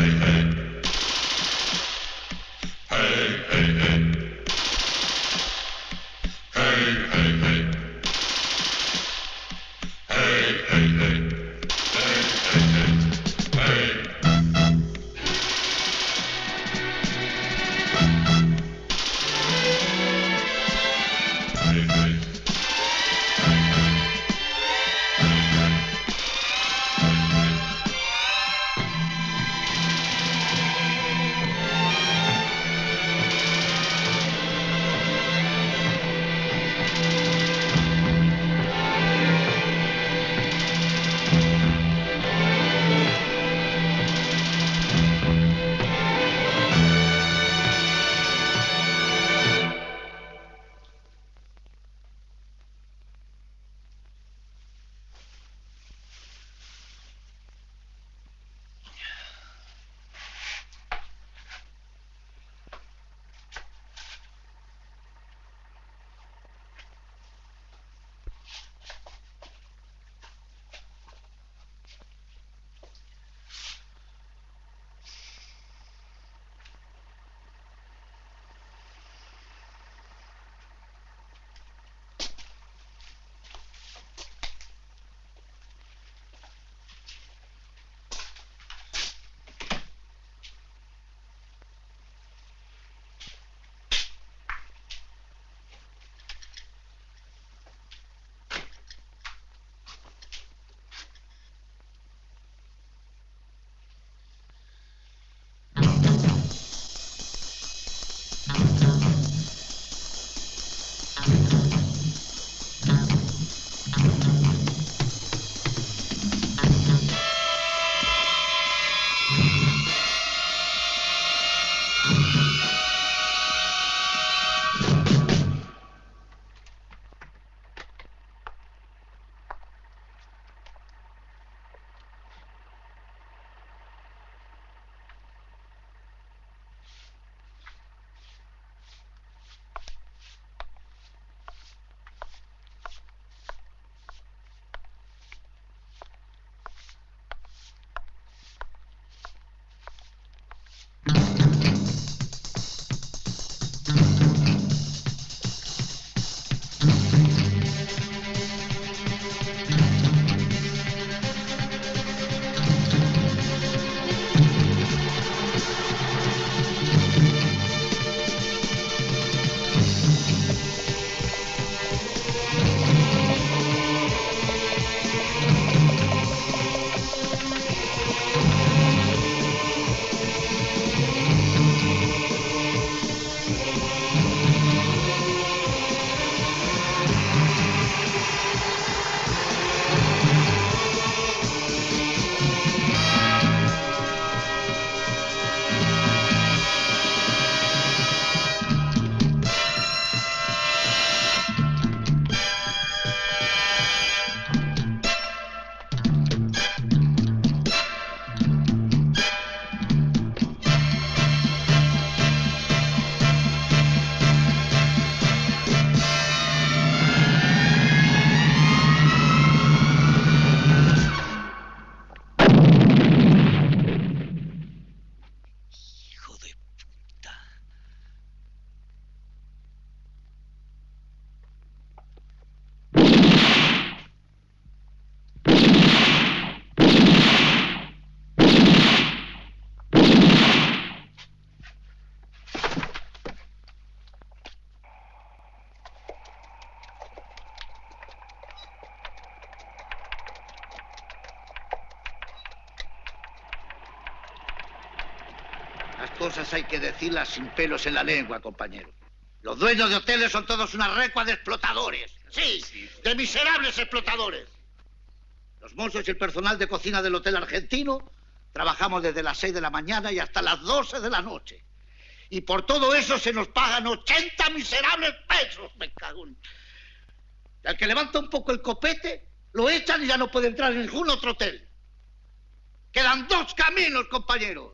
Cosas hay que decirlas sin pelos en la lengua, compañero. Los dueños de hoteles son todos una recua de explotadores. Sí, de miserables explotadores. Los mozos y el personal de cocina del Hotel Argentino trabajamos desde las 6 de la mañana y hasta las 12 de la noche. Y por todo eso se nos pagan 80 miserables pesos, me cago en... Y al que levanta un poco el copete, lo echan y ya no puede entrar en ningún otro hotel. Quedan dos caminos, compañero.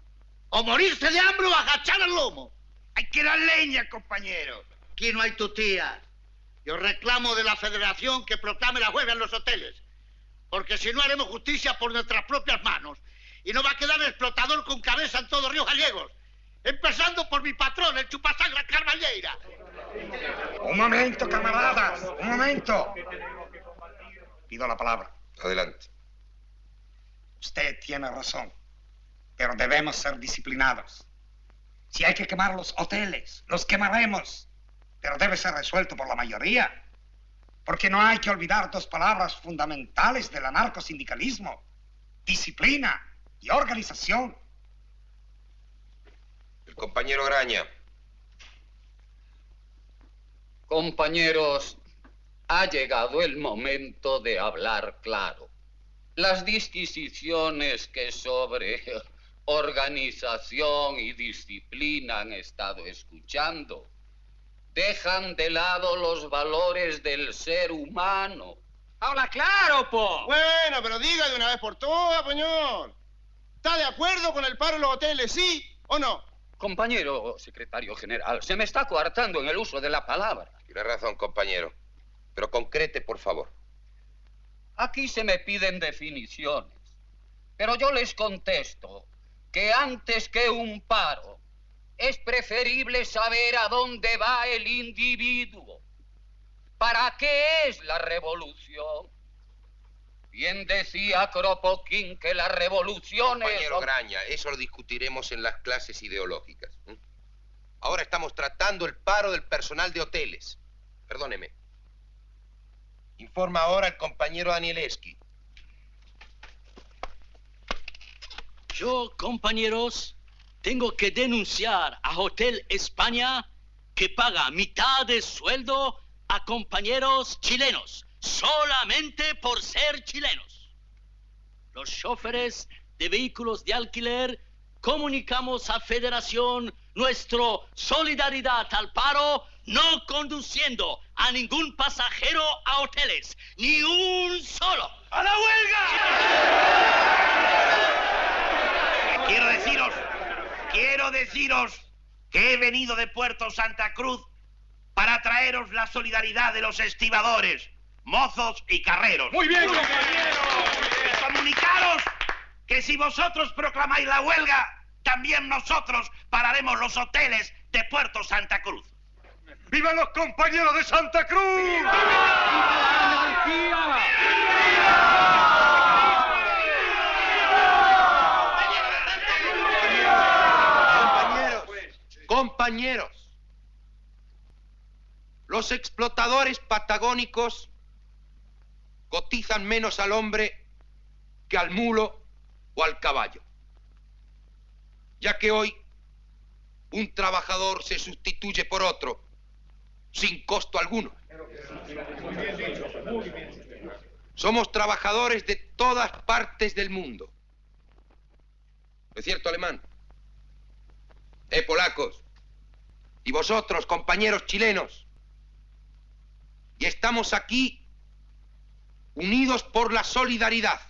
O morirse de hambre o agachar el lomo. Hay que dar leña, compañero. Aquí no hay tu tía. Yo reclamo de la Federación que proclame la huelga en los hoteles. Porque si no haremos justicia por nuestras propias manos. Y no va a quedar explotador con cabeza en todos los ríos gallegos. Empezando por mi patrón, el chupasangre Carballeira. Un momento, camaradas, un momento. Pido la palabra. Adelante. Usted tiene razón, pero debemos ser disciplinados. Si hay que quemar los hoteles, los quemaremos, pero debe ser resuelto por la mayoría. Porque no hay que olvidar dos palabras fundamentales del anarcosindicalismo: disciplina y organización. El compañero Graña. Compañeros, ha llegado el momento de hablar claro. Las disquisiciones que sobre organización y disciplina han estado escuchando dejan de lado los valores del ser humano. ¡Habla claro, po! Bueno, pero diga de una vez por todas, Peñón. ¿Está de acuerdo con el paro en los hoteles, sí o no? Compañero secretario general, se me está coartando en el uso de la palabra. Tiene razón, compañero. Pero concrete, por favor. Aquí se me piden definiciones, pero yo les contesto que antes que un paro es preferible saber a dónde va el individuo. ¿Para qué es la revolución? Bien decía Kropotkin que la revolución es... Compañero Graña, eso lo discutiremos en las clases ideológicas. Ahora estamos tratando el paro del personal de hoteles. Perdóneme. Informa ahora el compañero Danielewski. Yo, compañeros, tengo que denunciar a Hotel España que paga mitad de sueldo a compañeros chilenos, solamente por ser chilenos. Los choferes de vehículos de alquiler comunicamos a Federación nuestra solidaridad al paro, no conduciendo a ningún pasajero a hoteles, ni un solo. ¡A la huelga! Quiero deciros que he venido de Puerto Santa Cruz para traeros la solidaridad de los estibadores, mozos y carreros. Muy bien, compañero. Y comunicaros que si vosotros proclamáis la huelga, también nosotros pararemos los hoteles de Puerto Santa Cruz. ¡Vivan los compañeros de Santa Cruz! Compañeros, los explotadores patagónicos cotizan menos al hombre que al mulo o al caballo, ya que hoy un trabajador se sustituye por otro sin costo alguno. Somos trabajadores de todas partes del mundo. ¿No es cierto, alemán? Polacos. Y vosotros, compañeros chilenos. Y estamos aquí unidos por la solidaridad.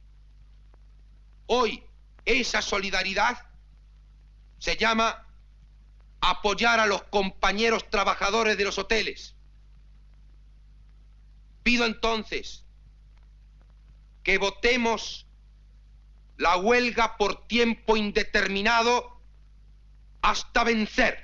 Hoy, esa solidaridad se llama apoyar a los compañeros trabajadores de los hoteles. Pido entonces que votemos la huelga por tiempo indeterminado hasta vencer.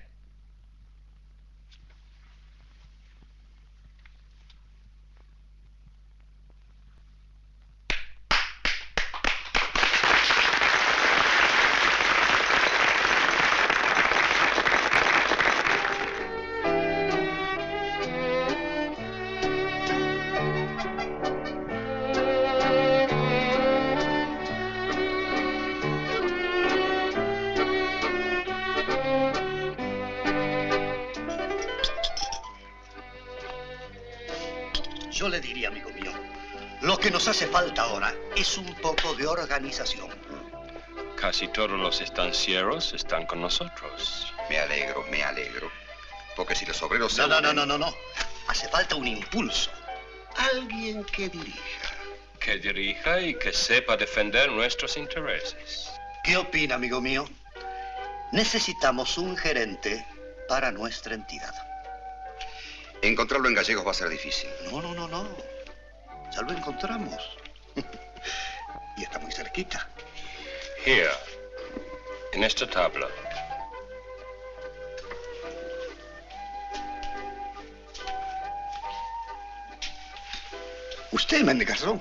Yo le diría, amigo mío, lo que nos hace falta ahora es un poco de organización. Casi todos los estancieros están con nosotros. Me alegro. Porque si los obreros... No. Hace falta un impulso. Alguien que dirija. Que dirija y que sepa defender nuestros intereses. ¿Qué opina, amigo mío? Necesitamos un gerente para nuestra entidad. Encontrarlo en gallegos va a ser difícil. No. Ya lo encontramos. Y está muy cerquita. Here, en esta tabla. Usted, Mendegazón.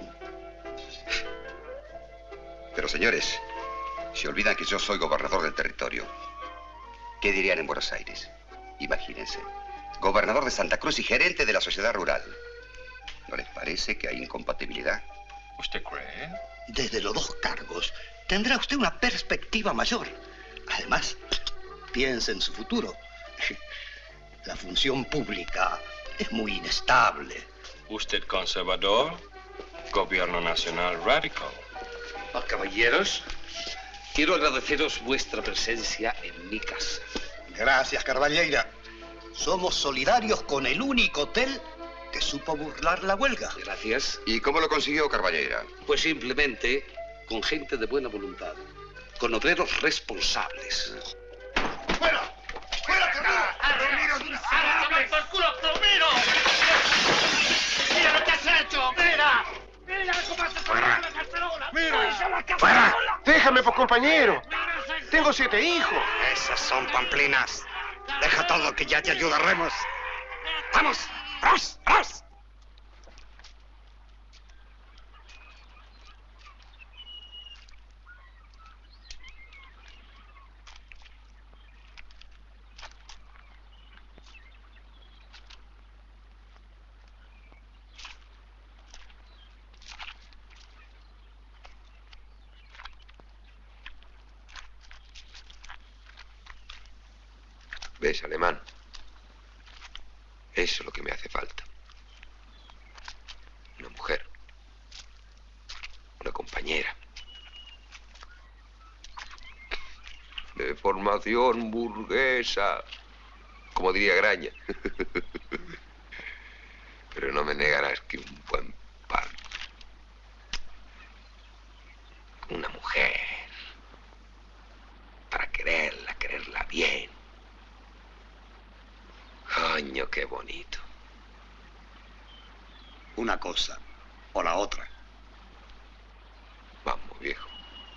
Pero señores, se olvidan que yo soy gobernador del territorio. ¿Qué dirían en Buenos Aires? Imagínense. Gobernador de Santa Cruz y gerente de la sociedad rural. ¿No les parece que hay incompatibilidad? ¿Usted cree? Desde los dos cargos tendrá usted una perspectiva mayor. Además, piense en su futuro. La función pública es muy inestable. ¿Usted conservador? Gobierno nacional radical. Caballeros, quiero agradeceros vuestra presencia en mi casa. Gracias, Carballeira. Somos solidarios con el único hotel que supo burlar la huelga. Gracias. ¿Y cómo lo consiguió Carballeira? Pues simplemente con gente de buena voluntad, con obreros responsables. ¡Fuera! ¡Fuera, Ramiro! ¡Ramiro, por culo, Ramiro! ¡Mira lo que has hecho! ¡Mira! ¡Mira cómo has hecho la cacerola! ¡Mira! ¡Fuera! ¡Déjame, pues, compañero! Tengo 7 hijos. Esas son pamplinas. Deja todo que ya te ayudaremos. ¡Vamos! ¡Ras! ¡Ras! ¿Ves, Alemán? Eso es lo que me hace falta. Una mujer. Una compañera. De formación burguesa. Como diría Graña. Pero no me negarás que un buen par. Una mujer. Para quererla bien. Coño, qué bonito. Una cosa o la otra. Vamos, viejo.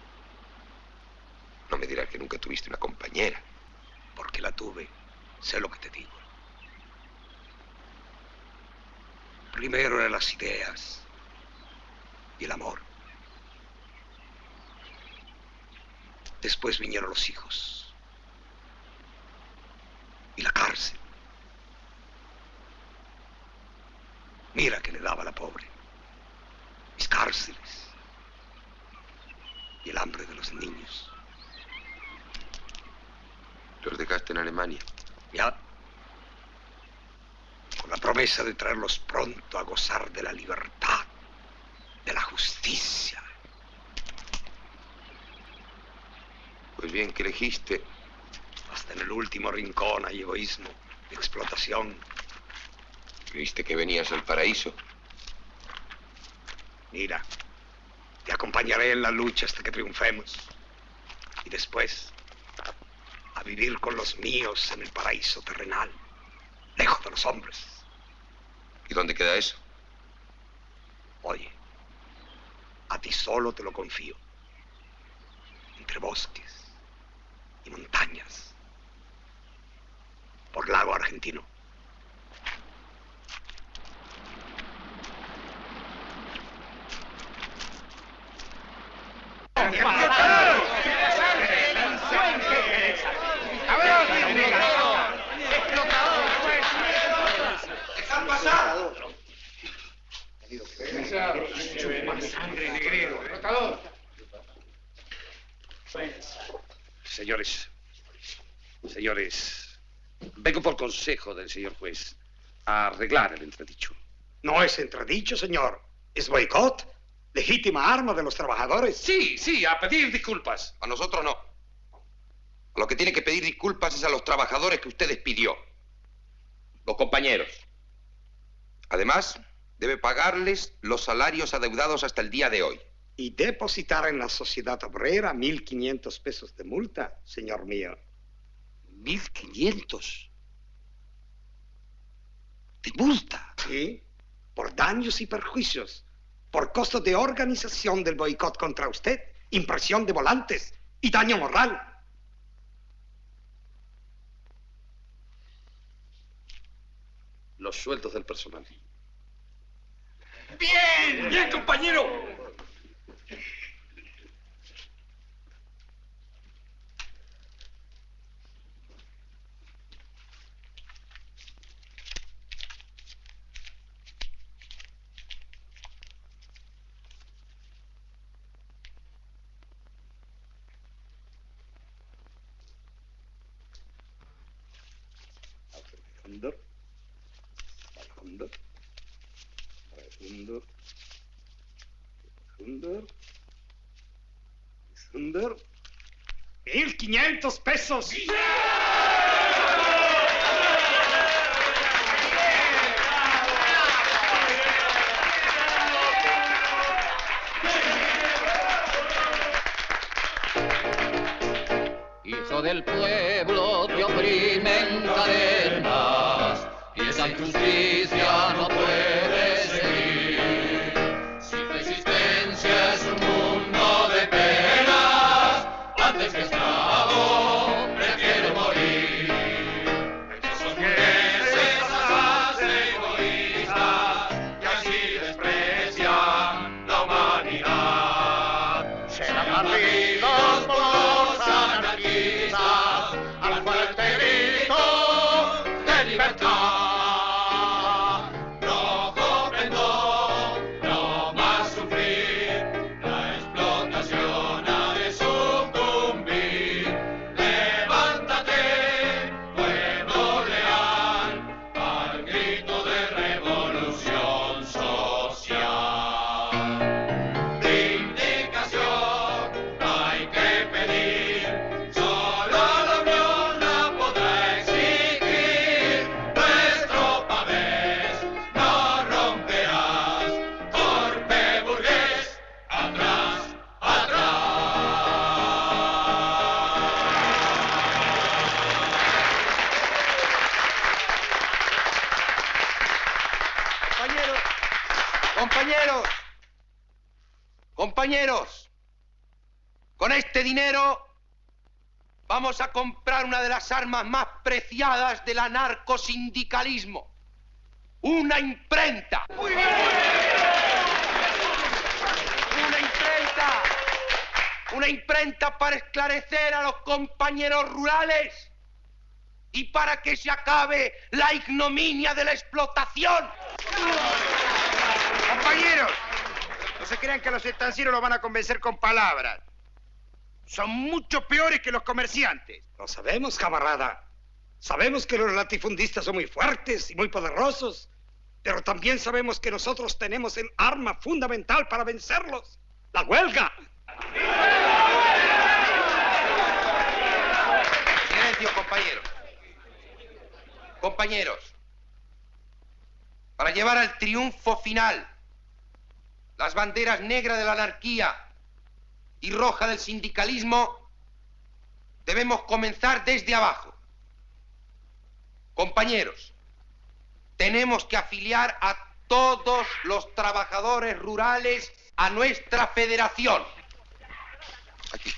No me dirás que nunca tuviste una compañera. Porque la tuve. Sé lo que te digo. Primero eran las ideas y el amor. Después vinieron los hijos. Y la cárcel. Mira que le daba a la pobre. Mis cárceles. Y el hambre de los niños. ¿Los dejaste en Alemania? Ya. Con la promesa de traerlos pronto a gozar de la libertad, de la justicia. Pues bien, ¿qué elegiste? Hasta en el último rincón hay egoísmo, explotación. ¿Viste que venías al paraíso? Mira, te acompañaré en la lucha hasta que triunfemos. Y después, a vivir con los míos en el paraíso terrenal, lejos de los hombres. ¿Y dónde queda eso? Oye, a ti solo te lo confío. Entre bosques y montañas. Por lago argentino. Señores, vengo por consejo del señor juez a arreglar el entredicho. No es entredicho, señor. Es boicot. Legítima arma de los trabajadores. Sí, a pedir disculpas. A nosotros no. A lo que tiene que pedir disculpas es a los trabajadores que usted despidió. Los compañeros. Además, debe pagarles los salarios adeudados hasta el día de hoy. Y depositar en la sociedad obrera 1.500 pesos de multa, señor mío. 1.500 de multa. Sí, por daños y perjuicios, por costos de organización del boicot contra usted, impresión de volantes, y daño moral. Los sueldos del personal. ¡Bien! ¡Bien, compañero! Under. 1.500 pesos. Hijo del pueblo, te oprimen cadenas y esa injusticia no puede seguir. Si tu existencia es un mundo de penas, antes que esclavo prefiero morir. Esos burgueses hacen egoístas y así desprecian la humanidad. Serán abatidos por los anarquistas al fuerte grito de libertad. No comprendo, no más sufrir, la explotación ha de sucumbir. Levántate, pueblo leal, al grito de revolución social. Vindicación hay que pedir, solo la unión la podrá exigir. Nuestro pavés no romperás, torpe burgués, atrás, atrás. Compañeros, con este dinero vamos a comprar una de las armas más preciadas del anarcosindicalismo, una imprenta. Una imprenta para esclarecer a los compañeros rurales y para que se acabe la ignominia de la explotación. Compañeros, no se crean que los estancieros los van a convencer con palabras. Son mucho peores que los comerciantes. Lo sabemos, camarada. Sabemos que los latifundistas son muy fuertes y muy poderosos, pero también sabemos que nosotros tenemos el arma fundamental para vencerlos, la huelga. Silencio, compañeros. Compañeros, para llevar al triunfo final las banderas negras de la anarquía y roja del sindicalismo, debemos comenzar desde abajo. Compañeros, tenemos que afiliar a todos los trabajadores rurales a nuestra federación. Aquí.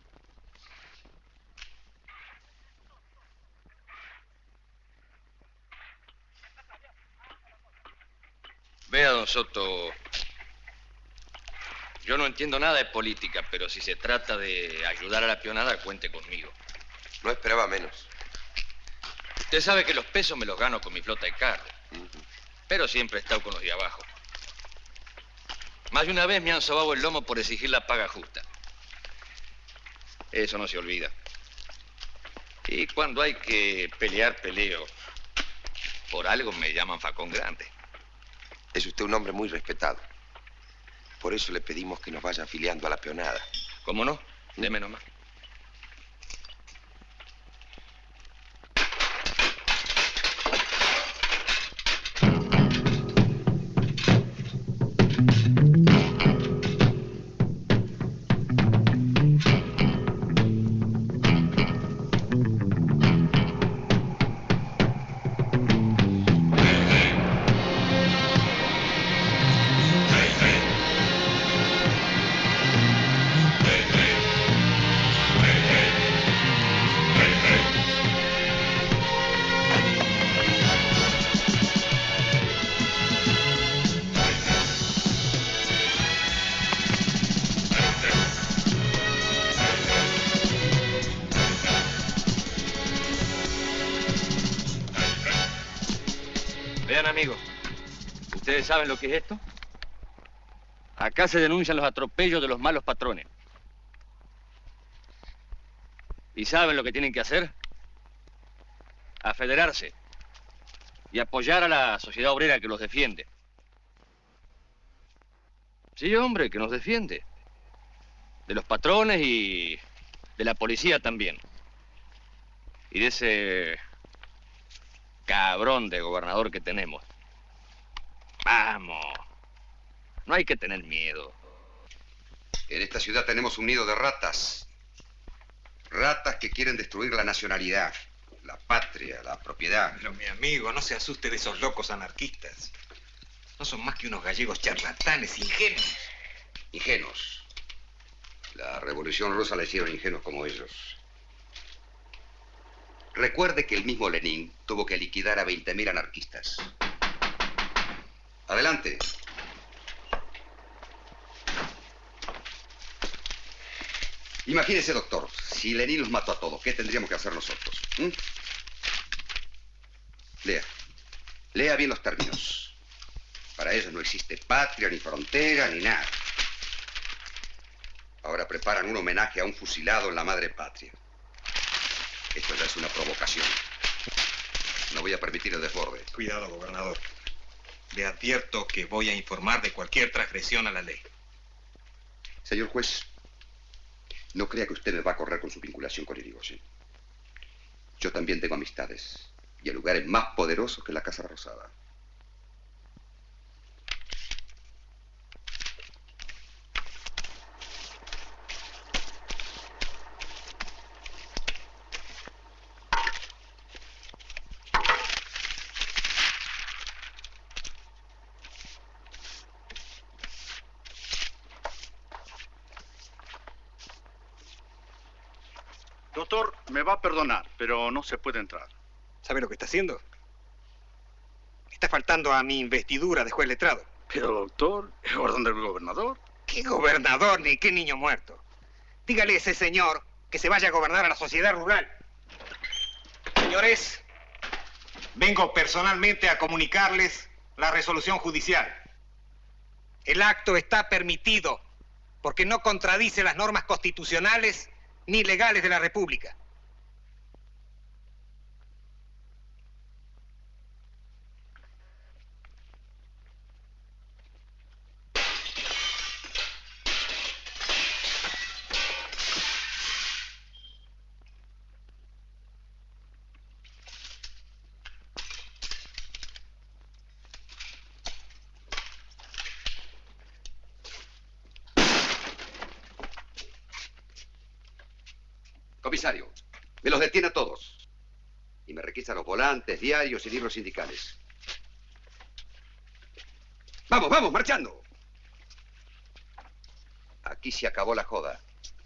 Vea, don Soto, yo no entiendo nada de política, pero si se trata de ayudar a la peonada, cuente conmigo. No esperaba menos. Usted sabe que los pesos me los gano con mi flota de carro, pero siempre he estado con los de abajo. Más de una vez me han sobado el lomo por exigir la paga justa. Eso no se olvida. Y cuando hay que pelear, peleo. Por algo me llaman Facón Grande. Es usted un hombre muy respetado. Por eso le pedimos que nos vaya afiliando a la peonada. ¿Cómo no? Deme nomás. Vean, amigos, ¿ustedes saben lo que es esto? Acá se denuncian los atropellos de los malos patrones. ¿Y saben lo que tienen que hacer? Afederarse y apoyar a la sociedad obrera que los defiende. Sí, hombre, que nos defiende. De los patrones y de la policía también. Y de ese cabrón de gobernador que tenemos. Vamos. No hay que tener miedo. En esta ciudad tenemos un nido de ratas. Ratas que quieren destruir la nacionalidad, la patria, la propiedad. Pero mi amigo, no se asuste de esos locos anarquistas. No son más que unos gallegos charlatanes, ingenuos. Ingenuos. La Revolución Rusa la hicieron ingenuos como ellos. Recuerde que el mismo Lenin tuvo que liquidar a 20.000 anarquistas. Adelante. Imagínese, doctor, si Lenin los mató a todos, ¿qué tendríamos que hacer nosotros? Lea. Lea bien los términos. Para ellos no existe patria, ni frontera, ni nada. Ahora preparan un homenaje a un fusilado en la madre patria. Esto ya es una provocación. No voy a permitir el desborde. Cuidado, gobernador. Le advierto que voy a informar de cualquier transgresión a la ley. Señor juez, no crea que usted me va a correr con su vinculación con Irigoyen. Yo también tengo amistades y en lugares más poderosos que la Casa Rosada. Doctor, me va a perdonar, pero no se puede entrar. ¿Sabe lo que está haciendo? Está faltando a mi investidura de juez letrado. Pero, doctor, es orden del gobernador. ¿Qué gobernador ni qué niño muerto? Dígale a ese señor que se vaya a gobernar a la sociedad rural. Señores, vengo personalmente a comunicarles la resolución judicial. El acto está permitido porque no contradice las normas constitucionales ni legales de la República. Comisario, me los detiene a todos. Y me requisa los volantes, diarios y libros sindicales. ¡Vamos, vamos, marchando! Aquí se acabó la joda.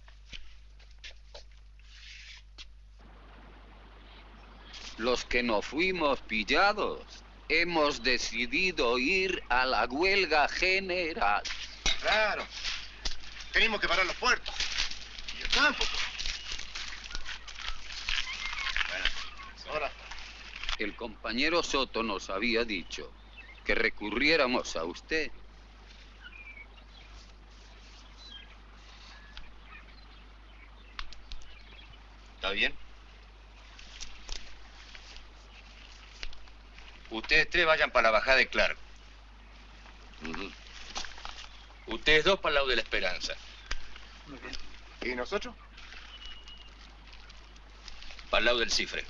Los que no fuimos pillados hemos decidido ir a la huelga general. Claro. Tenemos que parar los puertos. Y el campo. Ahora. El compañero Soto nos había dicho que recurriéramos a usted. ¿Está bien? Ustedes tres vayan para la bajada de Clark. Ustedes dos para el lado de la Esperanza. Muy bien. ¿Y nosotros? Para el lado del Cifre.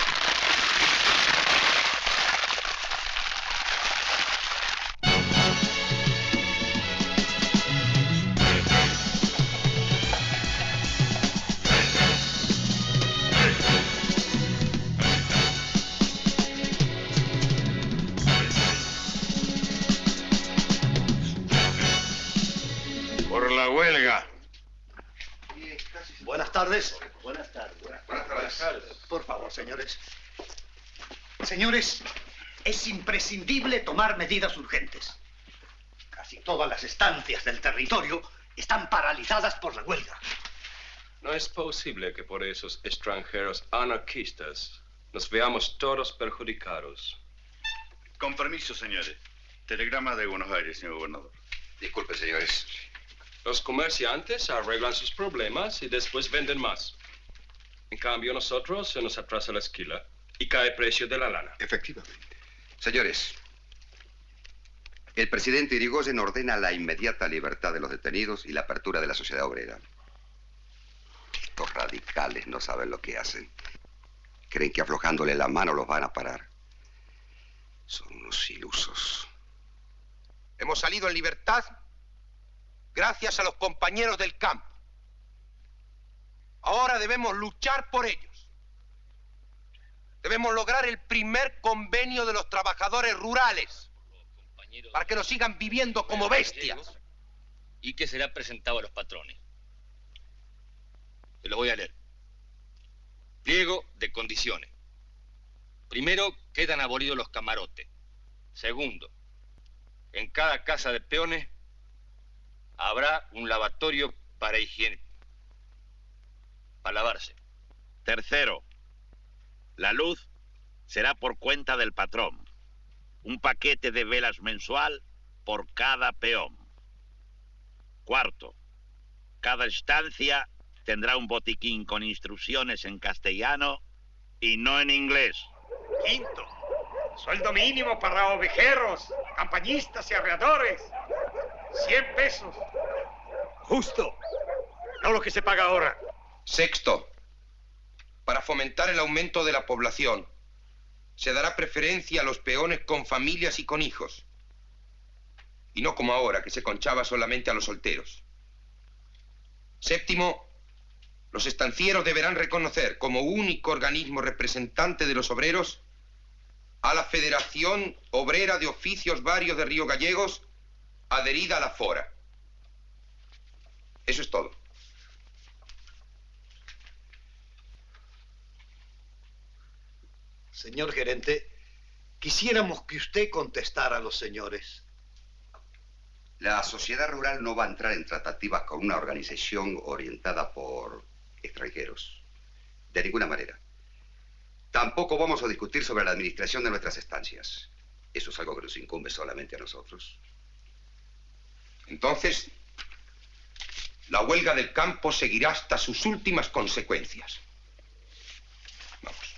Por la huelga. Buenas tardes. Buenas tardes. Por favor, señores. Señores, es imprescindible tomar medidas urgentes. Casi todas las estancias del territorio están paralizadas por la huelga. No es posible que por esos extranjeros anarquistas nos veamos todos perjudicados. Con permiso, señores. Telegrama de Buenos Aires, señor gobernador. Disculpe, señores. Los comerciantes arreglan sus problemas y después venden más. En cambio, nosotros se nos atrasa la esquila y cae el precio de la lana. Efectivamente. Señores, el presidente Irigoyen ordena la inmediata libertad de los detenidos y la apertura de la sociedad obrera. Estos radicales no saben lo que hacen. Creen que aflojándole la mano los van a parar. Son unos ilusos. Hemos salido en libertad gracias a los compañeros del campo. Ahora debemos luchar por ellos. Debemos lograr el primer convenio de los trabajadores rurales para que no sigan viviendo como bestias. Y que será presentado a los patrones. Se lo voy a leer. Pliego de condiciones. Primero, quedan abolidos los camarotes. Segundo, en cada casa de peones habrá un lavatorio para higiene. Para lavarse. Tercero, la luz será por cuenta del patrón. Un paquete de velas mensual por cada peón. Cuarto, cada estancia tendrá un botiquín con instrucciones en castellano y no en inglés. Quinto, sueldo mínimo para ovejeros, campañistas y arreadores. 100 pesos. Justo. No lo que se paga ahora. Sexto, para fomentar el aumento de la población, se dará preferencia a los peones con familias y con hijos. Y no como ahora, que se conchaba solamente a los solteros. Séptimo, los estancieros deberán reconocer como único organismo representante de los obreros a la Federación Obrera de Oficios Varios de Río Gallegos, adherida a la FORA. Eso es todo. Señor gerente, quisiéramos que usted contestara a los señores. La sociedad rural no va a entrar en tratativas con una organización orientada por extranjeros. De ninguna manera. Tampoco vamos a discutir sobre la administración de nuestras estancias. Eso es algo que nos incumbe solamente a nosotros. Entonces, la huelga del campo seguirá hasta sus últimas consecuencias. Vamos.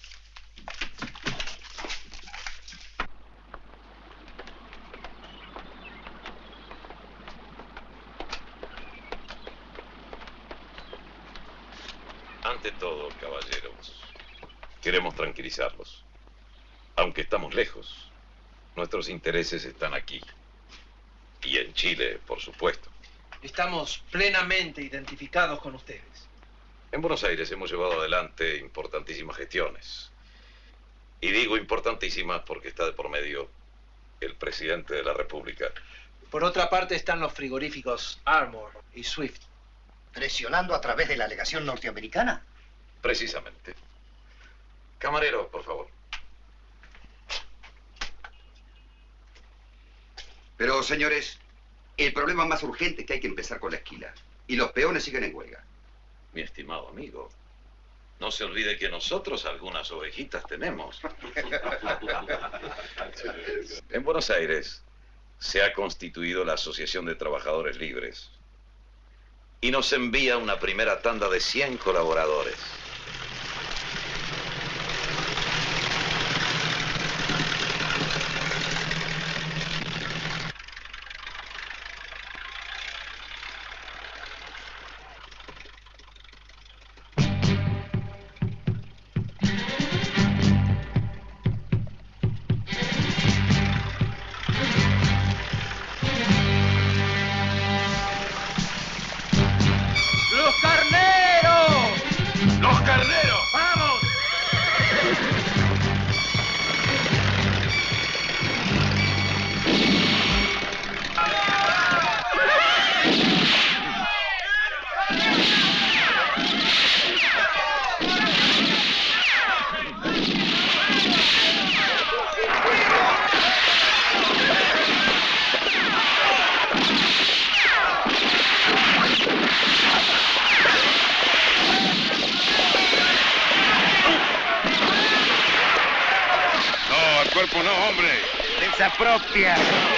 Ante todo, caballeros, queremos tranquilizarlos. Aunque estamos lejos, nuestros intereses están aquí. Y en Chile, por supuesto. Estamos plenamente identificados con ustedes. En Buenos Aires hemos llevado adelante importantísimas gestiones. Y digo importantísimas porque está de por medio el presidente de la República. Por otra parte están los frigoríficos Armour y Swift. ¿Presionando a través de la legación norteamericana? Precisamente. Camarero, por favor. Pero, señores, el problema más urgente es que hay que empezar con la esquila. Y los peones siguen en huelga. Mi estimado amigo, no se olvide que nosotros algunas ovejitas tenemos. En Buenos Aires se ha constituido la Asociación de Trabajadores Libres y nos envía una primera tanda de 100 colaboradores. casa propia.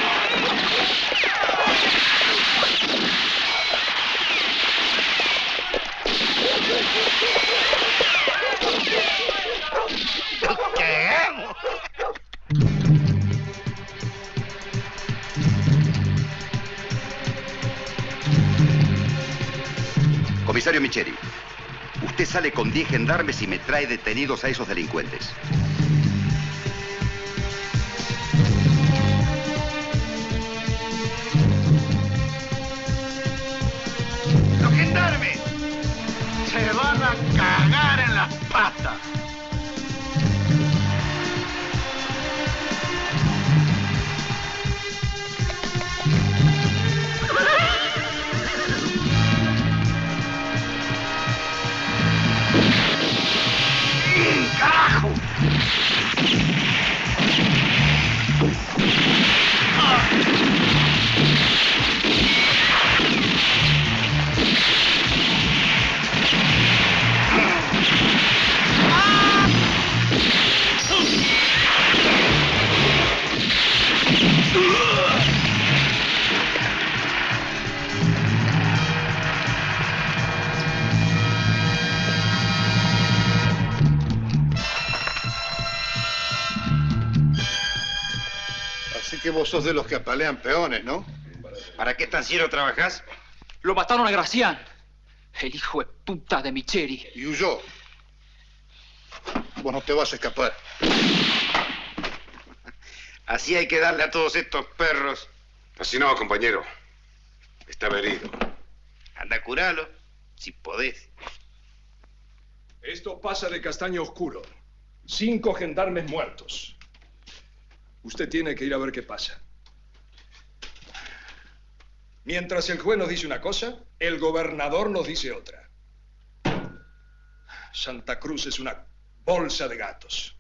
¿Qué amo? Comisario Micheli, usted sale con 10 gendarmes y me trae detenidos a esos delincuentes. Los gendarmes se van a cagar en las patas. ¡Carajo! Así que vos sos de los que apalean peones, ¿no? ¿Para qué estanciero trabajás? Lo mataron a Gracián, el hijo de puta de Micheli. Y huyó. Vos no te vas a escapar. Así hay que darle a todos estos perros. Así no, compañero. Estaba herido. Anda a curarlo, si podés. Esto pasa de castaño oscuro. 5 gendarmes muertos. Usted tiene que ir a ver qué pasa. Mientras el juez nos dice una cosa, el gobernador nos dice otra. Santa Cruz es una bolsa de gatos.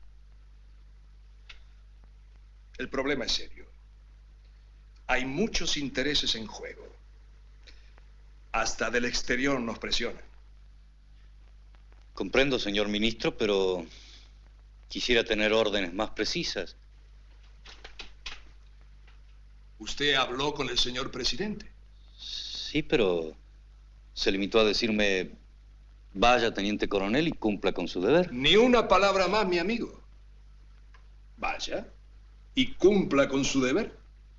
El problema es serio. Hay muchos intereses en juego. Hasta del exterior nos presionan. Comprendo, señor ministro, pero quisiera tener órdenes más precisas. ¿Usted habló con el señor presidente? Sí, pero se limitó a decirme, vaya, teniente coronel, y cumpla con su deber. Ni una palabra más, mi amigo. Vaya y cumpla con su deber.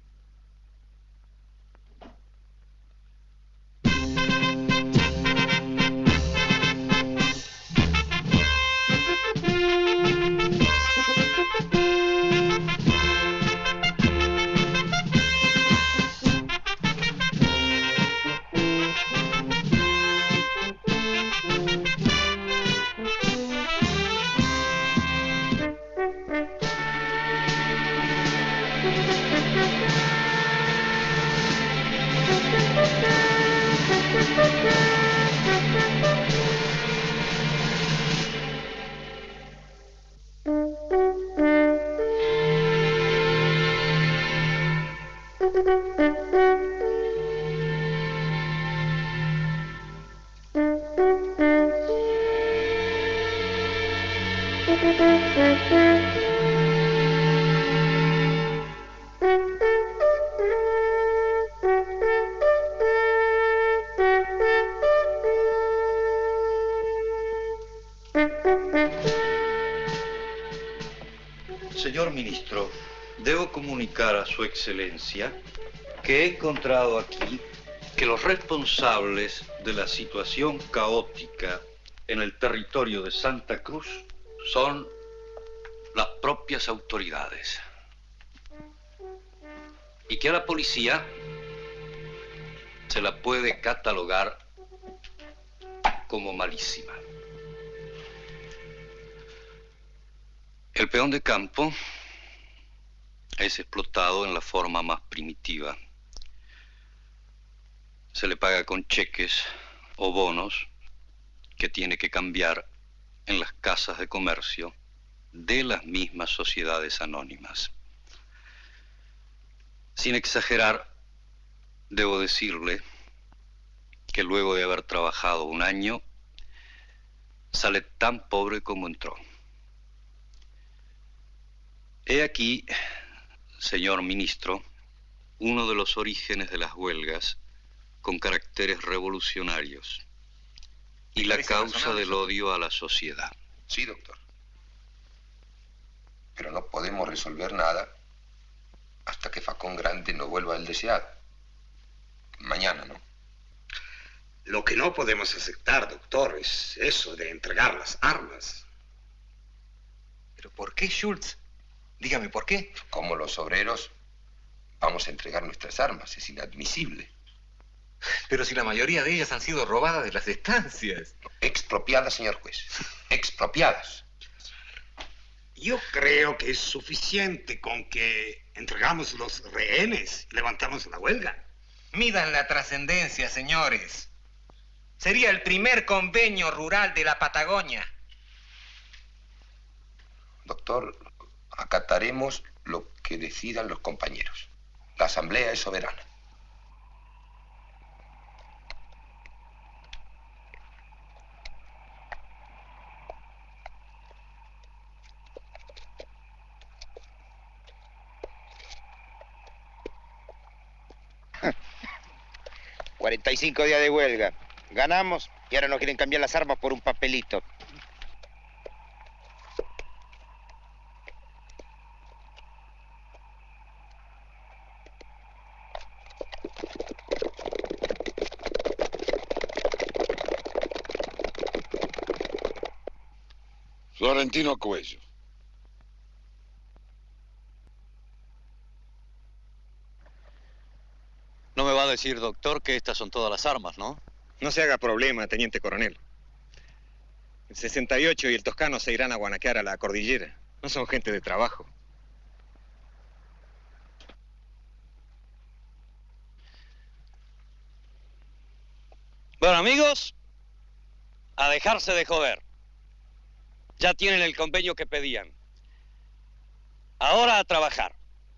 Señor ministro, debo comunicar a su excelencia que he encontrado aquí que los responsables de la situación caótica en el territorio de Santa Cruz son las propias autoridades. Y que a la policía se la puede catalogar como malísima. El peón de campo es explotado en la forma más primitiva. Se le paga con cheques o bonos que tiene que cambiar en las casas de comercio de las mismas sociedades anónimas. Sin exagerar, debo decirle que luego de haber trabajado un año, sale tan pobre como entró. He aquí señor ministro, uno de los orígenes de las huelgas con caracteres revolucionarios y la causa del odio a la sociedad. Sí, doctor. Pero no podemos resolver nada hasta que Facón Grande no vuelva al deseado. Mañana, ¿no? Lo que no podemos aceptar, doctor, es eso de entregar las armas. ¿Pero por qué, Schultz? Dígame, ¿por qué? Como los obreros vamos a entregar nuestras armas, es inadmisible. Pero si la mayoría de ellas han sido robadas de las estancias. Expropiadas, señor juez. Expropiadas. Yo creo que es suficiente con que entregamos los rehenes y levantamos la huelga. Midan la trascendencia, señores. Sería el primer convenio rural de la Patagonia. Doctor, acataremos lo que decidan los compañeros. La asamblea es soberana. $45 días de huelga. Ganamos y ahora nos quieren cambiar las armas por un papelito. Florentino Cuello. No me va a decir, doctor, que estas son todas las armas, ¿no? No se haga problema, teniente coronel. El 68 y el Toscano se irán a guanaquear a la cordillera. No son gente de trabajo. Bueno, amigos, a dejarse de joder. Ya tienen el convenio que pedían. Ahora a trabajar.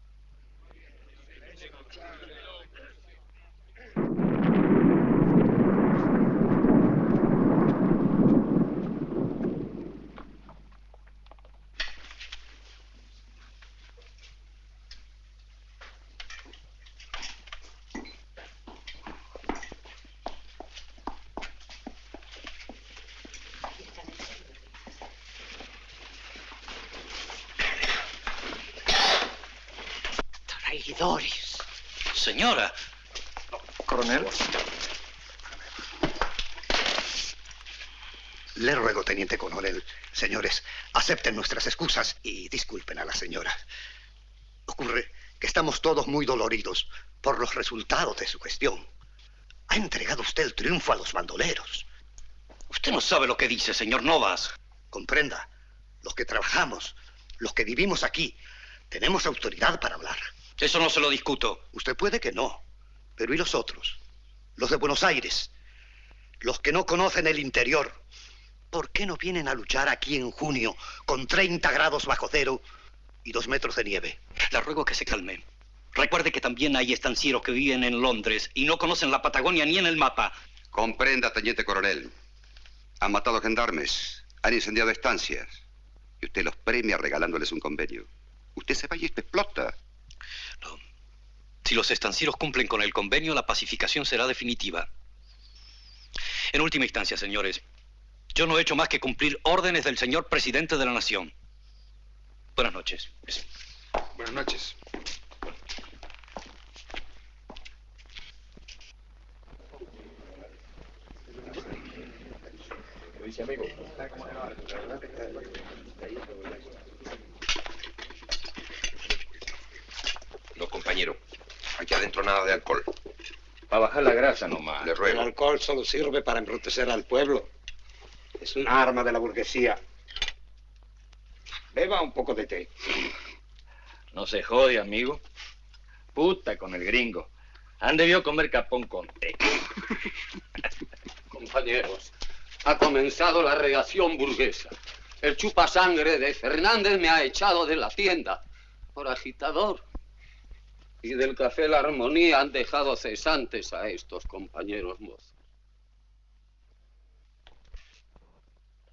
Traidores. Señora. Coronel. Le ruego, teniente coronel, señores, acepten nuestras excusas y disculpen a la señora. Ocurre que estamos todos muy doloridos por los resultados de su gestión. Ha entregado usted el triunfo a los bandoleros. Usted no sabe lo que dice, señor Novas. Comprenda, los que trabajamos, los que vivimos aquí, tenemos autoridad para hablar. Eso no se lo discuto. Usted puede que no, pero ¿y los otros? Los de Buenos Aires, los que no conocen el interior. ¿Por qué no vienen a luchar aquí en junio con 30 grados bajo cero y 2 metros de nieve? Le ruego que se calme. Recuerde que también hay estancieros que viven en Londres y no conocen la Patagonia ni en el mapa. Comprenda, teniente coronel. Han matado gendarmes, han incendiado estancias. Y usted los premia regalándoles un convenio. Usted se va y esto explota. No. Si los estancieros cumplen con el convenio, la pacificación será definitiva. En última instancia, señores, yo no he hecho más que cumplir órdenes del señor presidente de la nación. Buenas noches. Buenas noches. No, compañero. Aquí adentro nada de alcohol. Para bajar la grasa nomás. Le ruego. El alcohol solo sirve para embrutecer al pueblo. Es un arma de la burguesía. Beba un poco de té. No se jode, amigo. Puta con el gringo. Han debido comer capón con té. Compañeros, ha comenzado la reacción burguesa. El chupasangre de Fernández me ha echado de la tienda por agitador. Y del café La Armonía han dejado cesantes a estos compañeros mozos.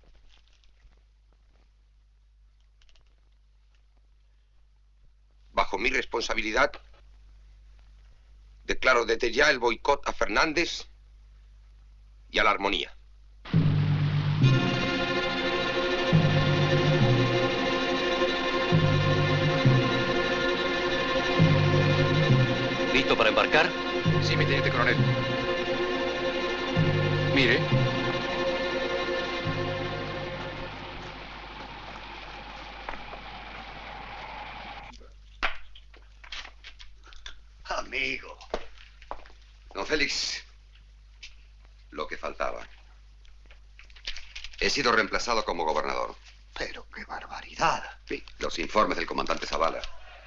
Bajo bajo mi responsabilidad, declaro desde ya el boicot a Fernández y a la armonía. ¿Listo para embarcar? Sí, mi teniente coronel. Mire. Amigo. Don Félix, lo que faltaba. He sido reemplazado como gobernador. Pero qué barbaridad. Sí, los informes del comandante Zavala.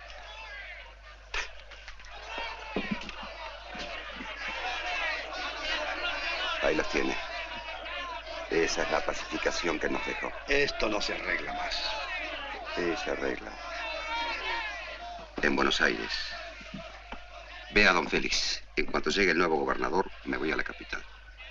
Ahí las tiene. Esa es la pacificación que nos dejó. Esto no se arregla más. Sí, se arregla. En Buenos Aires. Ve a don Félix. En cuanto llegue el nuevo gobernador, me voy a la capital.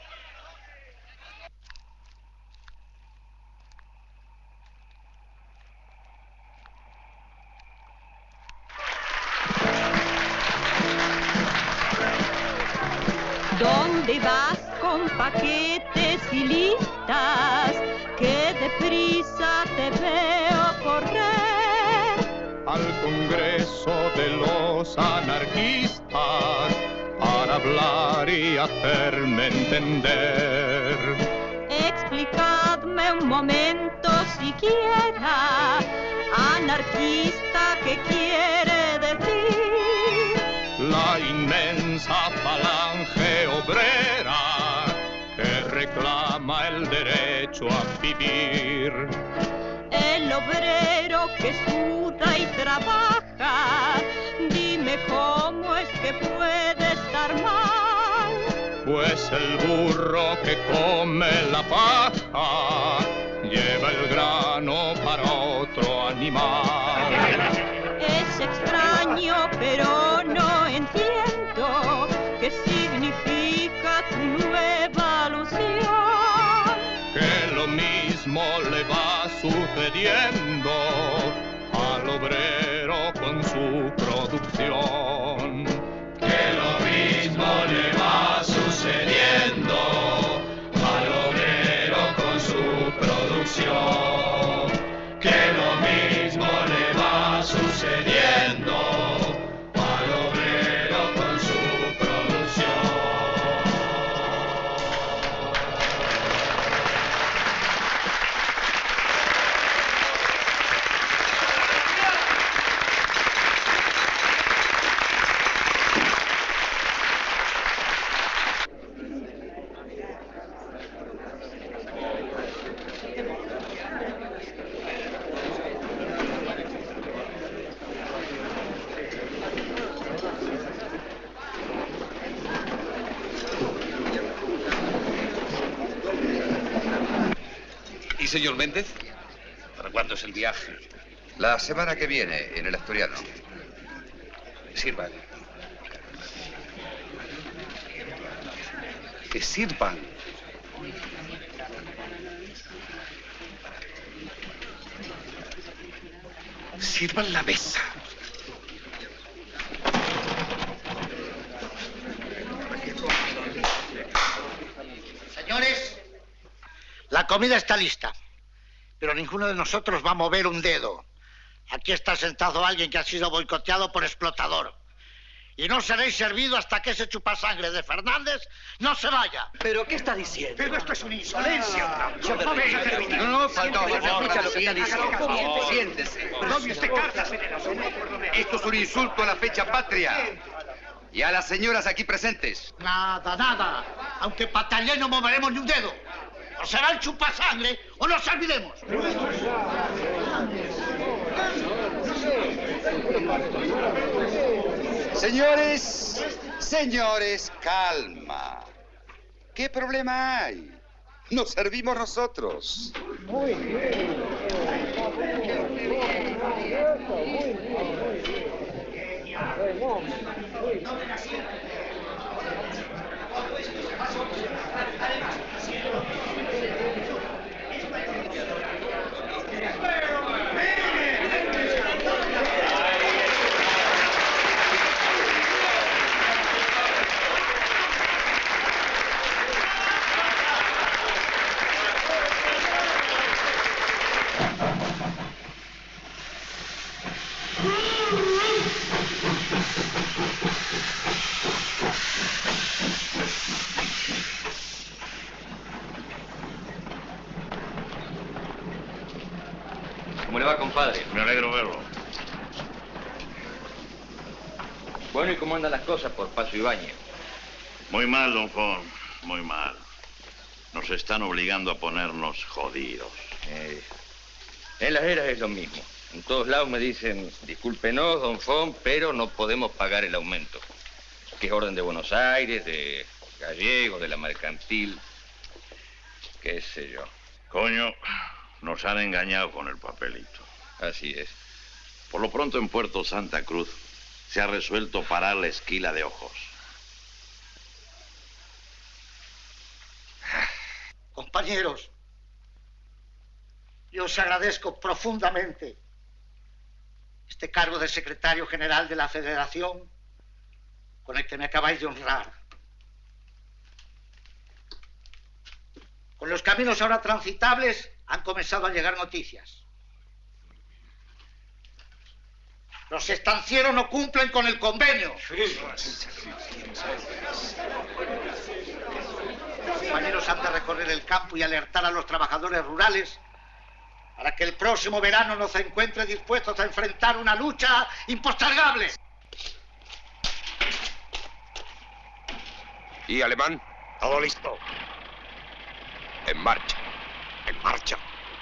¿Dónde vas con paquetes y listas? Que deprisa te veo correr. Al Congreso de los anarquistas para hablar y hacerme entender. Explicadme un momento siquiera, anarquista, ¿qué quiere decir? La inmensa falange obrera que reclama el derecho a vivir. El obrero que suda y trabaja, dime cómo es que puede estar mal. Pues el burro que come la paja lleva el grano para otro animal. Es extraño, pero no entiendo qué significa tu nueva alusión. Que lo mismo le va sucediendo al obrero con su producción. Que lo mismo le va sucediendo al obrero con su producción. Que lo mismo le va sucediendo al obrero con su producción. ¿Y señor Méndez? ¿Para cuándo es el viaje? La semana que viene, en el Asturiano. Sirvan. Que sirvan. Sirvan la mesa. Señores, la comida está lista, pero ninguno de nosotros va a mover un dedo. Aquí está sentado alguien que ha sido boicoteado por explotador. Y no seréis servidos hasta que ese chupasangre de Fernández no se vaya. ¿Pero qué está diciendo? Pero esto es una insolencia. No, falta. Escucha lo que está diciendo. Siéntese. Tome usted cartas, generoso. Esto es un insulto a la fecha patria. Y a las señoras aquí presentes. Nada, nada. Aunque pataleé no moveremos ni un dedo. O será el chupasangre o nos olvidemos. Señores, calma. ¿Qué problema hay? Nos servimos nosotros. Muy bien. ¿Cómo le va, compadre? Me alegro verlo. Bueno, ¿y cómo andan las cosas por Paso Ibáñez? Muy mal, don Fon, muy mal. Nos están obligando a ponernos jodidos. En las eras es lo mismo. En todos lados me dicen, discúlpenos, don Fon, pero no podemos pagar el aumento. Que es orden de Buenos Aires, de Gallegos, de la Mercantil, qué sé yo. Coño, nos han engañado con el papelito. Así es. Por lo pronto en Puerto Santa Cruz se ha resuelto parar la esquila de ojos. Compañeros, yo os agradezco profundamente este cargo de secretario general de la Federación con el que me acabáis de honrar. Con los caminos ahora transitables han comenzado a llegar noticias. Los estancieros no cumplen con el convenio. Los compañeros han de recorrer el campo y alertar a los trabajadores rurales para que el próximo verano nos encuentre dispuestos a enfrentar una lucha impostergable. ¿Y alemán? Todo listo. En marcha. En marcha.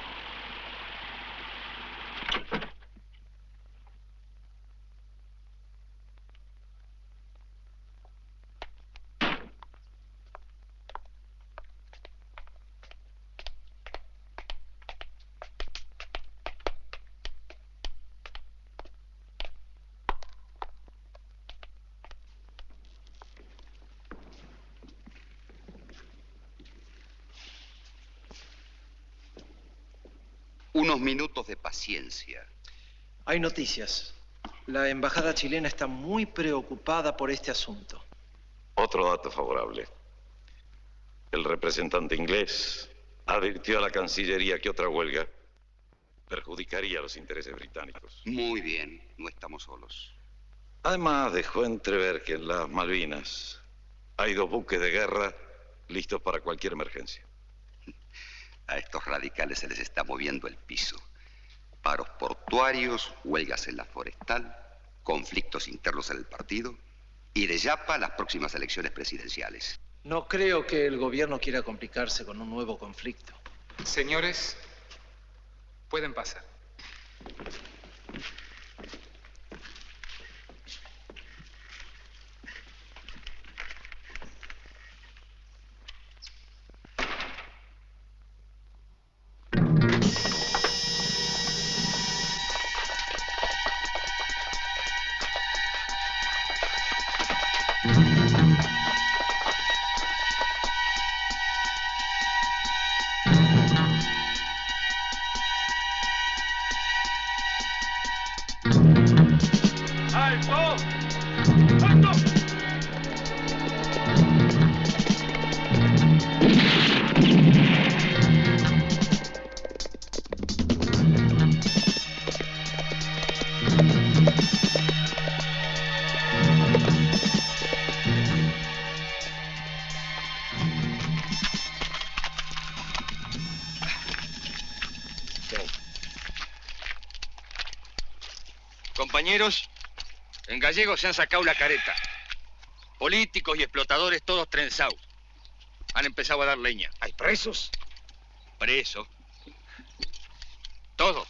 Unos minutos de paciencia. Hay noticias. La embajada chilena está muy preocupada por este asunto. Otro dato favorable. El representante inglés advirtió a la Cancillería que otra huelga perjudicaría los intereses británicos. Muy bien, no estamos solos. Además, dejó entrever que en las Malvinas hay 2 buques de guerra listos para cualquier emergencia. A estos radicales se les está moviendo el piso. Paros portuarios, huelgas en la forestal, conflictos internos en el partido y de yapa las próximas elecciones presidenciales. No creo que el gobierno quiera complicarse con un nuevo conflicto. Señores, pueden pasar. Compañeros, en Gallegos se han sacado la careta. Políticos y explotadores todos trenzados. Han empezado a dar leña. ¿Hay presos? Presos. Todos.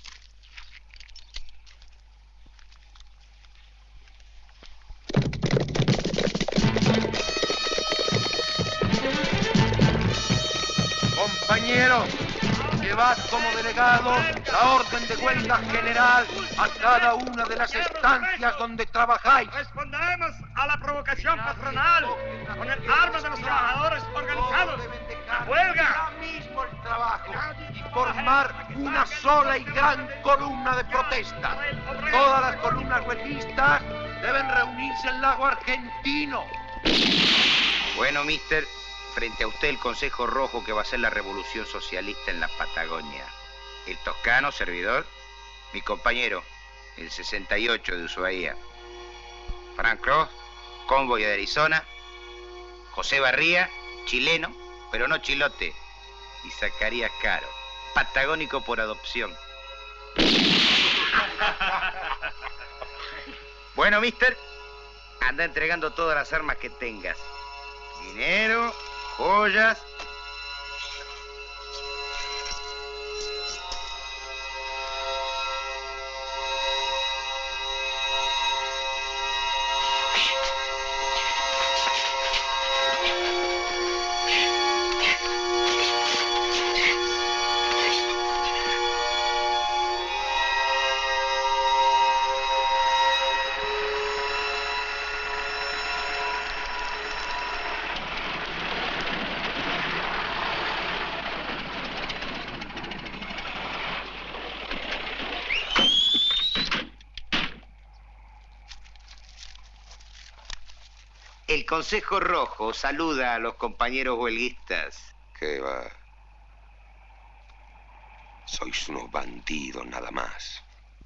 Compañeros, llevad como delegado la orden de huelga general a cada una de las estancias donde trabajáis. Responderemos a la provocación patronal con el arma de los trabajadores organizados. La huelga. Ahora mismo el trabajo y formar una sola y gran columna de protesta. Todas las columnas huelguistas deben reunirse en el lago Argentino. Bueno, mister, frente a usted el Consejo Rojo que va a ser la revolución socialista en la Patagonia. El toscano, servidor, mi compañero, el 68 de Ushuaia. Frank Cross, convoy de Arizona. José Barría, chileno, pero no chilote. Y Zacarías Caro, patagónico por adopción. Bueno, mister, anda entregando todas las armas que tengas. Dinero, joyas. El Consejo Rojo saluda a los compañeros huelguistas. ¿Qué va? Sois unos bandidos nada más.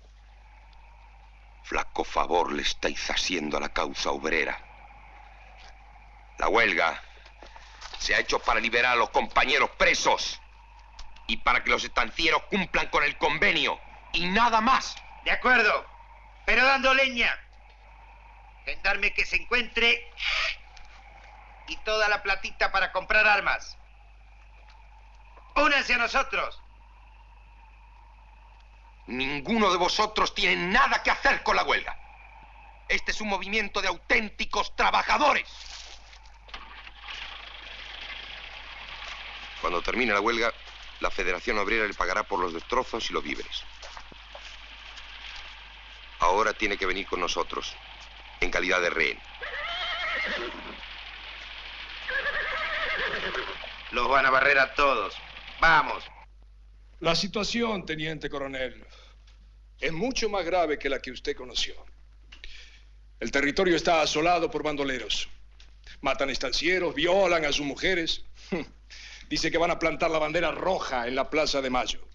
Flaco favor le estáis haciendo a la causa obrera. La huelga se ha hecho para liberar a los compañeros presos y para que los estancieros cumplan con el convenio y nada más. De acuerdo, pero dando leña. Gendarme que se encuentre y toda la platita para comprar armas. Únanse a nosotros. Ninguno de vosotros tiene nada que hacer con la huelga. Este es un movimiento de auténticos trabajadores. Cuando termine la huelga, la Federación Obrera le pagará por los destrozos y los víveres. Ahora tiene que venir con nosotros, en calidad de rehén. Los van a barrer a todos. Vamos. La situación, teniente coronel, es mucho más grave que la que usted conoció. El territorio está asolado por bandoleros. Matan estancieros, violan a sus mujeres. Dice que van a plantar la bandera roja en la Plaza de Mayo.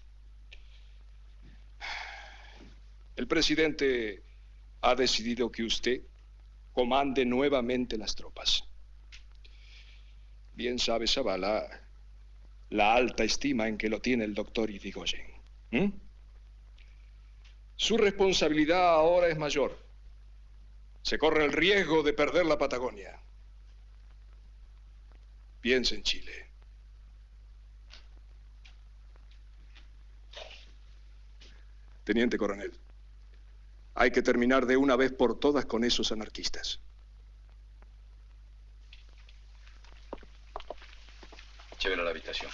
El presidente ha decidido que usted comande nuevamente las tropas. Bien sabe Zavala la alta estima en que lo tiene el doctor Irigoyen. Su responsabilidad ahora es mayor. Se corre el riesgo de perder la Patagonia. Piensa en Chile. Teniente coronel, hay que terminar de una vez por todas con esos anarquistas. Llévenlo a la habitación.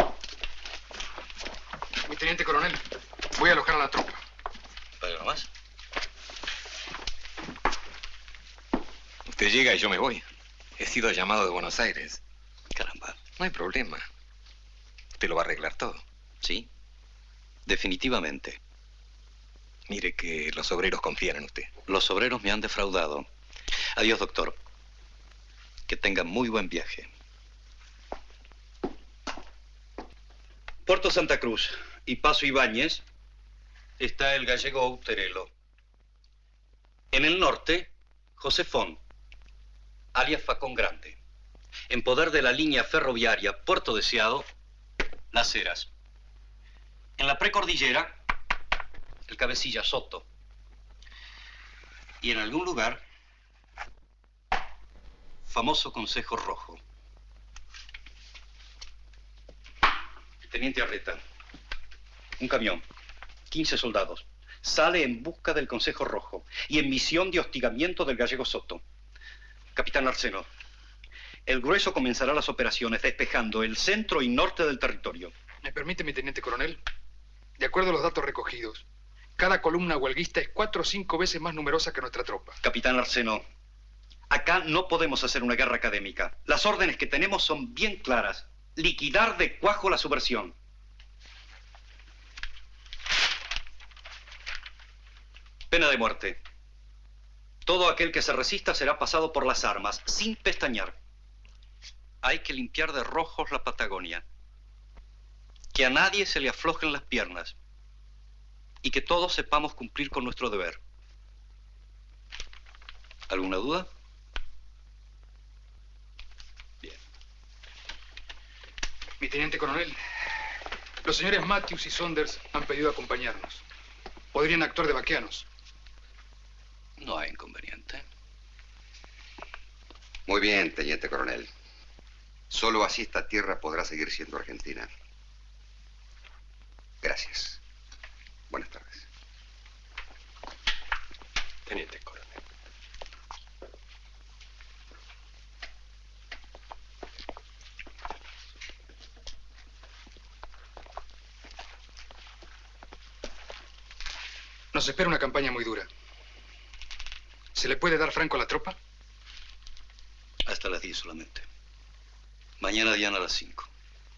Mi teniente coronel, voy a alojar a la tropa. ¿Para nomás? Usted llega y yo me voy. He sido llamado de Buenos Aires. Caramba, no hay problema. Usted lo va a arreglar todo. Sí, definitivamente. Mire que los obreros confían en usted. Los obreros me han defraudado. Adiós, doctor. Que tenga muy buen viaje. Puerto Santa Cruz y Paso Ibáñez está el gallego Outerelo. En el norte, José Font, alias Facón Grande. En poder de la línea ferroviaria Puerto Deseado, Las Heras. En la precordillera, el cabecilla Soto. Y en algún lugar, famoso Consejo Rojo. Teniente Arreta, un camión, 15 soldados, sale en busca del Consejo Rojo y en misión de hostigamiento del gallego Soto. Capitán Arseno, el grueso comenzará las operaciones despejando el centro y norte del territorio. ¿Me permite, mi teniente coronel? De acuerdo a los datos recogidos, cada columna huelguista es 4 o 5 veces más numerosa que nuestra tropa. Capitán Arseno, acá no podemos hacer una guerra académica. Las órdenes que tenemos son bien claras. Liquidar de cuajo la subversión. Pena de muerte. Todo aquel que se resista será pasado por las armas, sin pestañear. Hay que limpiar de rojos la Patagonia. Que a nadie se le aflojen las piernas. Y que todos sepamos cumplir con nuestro deber. ¿Alguna duda? Mi teniente coronel, los señores Matthews y Saunders han pedido acompañarnos. podrían actuar de vaqueanos. No hay inconveniente. Muy bien, teniente coronel. Solo así esta tierra podrá seguir siendo Argentina. Gracias. Buenas tardes. Teniente coronel. Nos espera una campaña muy dura. ¿Se le puede dar franco a la tropa? Hasta las 10 solamente. Mañana Diana a las 5.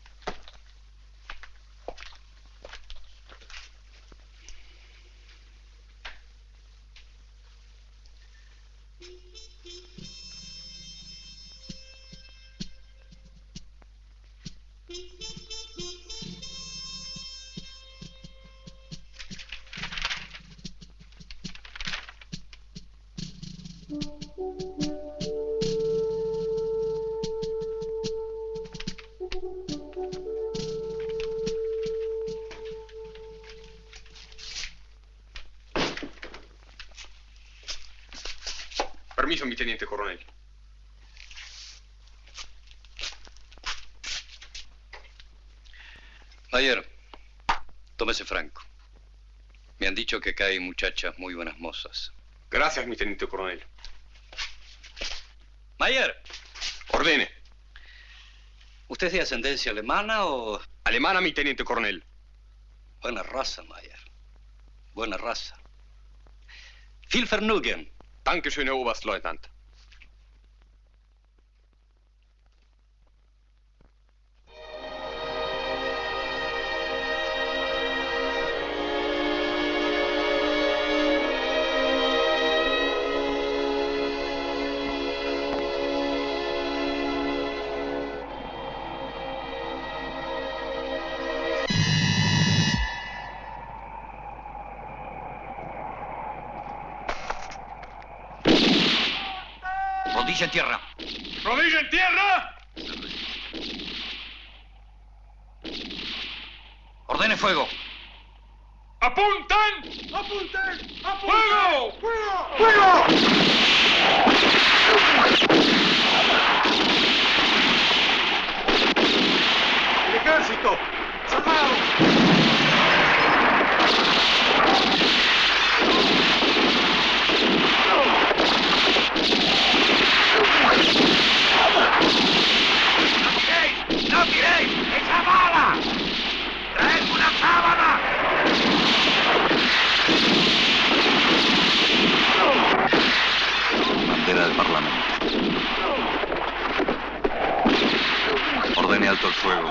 Permiso, mi teniente coronel. Mayer, tómese franco. Me han dicho que acá hay muchachas muy buenas mozas. Gracias, mi teniente coronel. Mayer. Ordene. ¿Usted es de ascendencia alemana o...? Alemana, mi teniente coronel. Buena raza, Mayer. Buena raza. Viel Vergnügen. Dankeschön, Herr Oberstleutnant. Rodilla en tierra. ¡Rodilla en tierra! Ordene fuego. ¡Apunten! ¡Apunten! ¡Apunten! ¡Fuego! ¡Fuego! ¡Fuego! ¡El ejército! ¡Soldados! ¡No tiréis! ¡Echa bala! ¡Traed una sábana! Bandera del Parlamento. Ordene alto el fuego.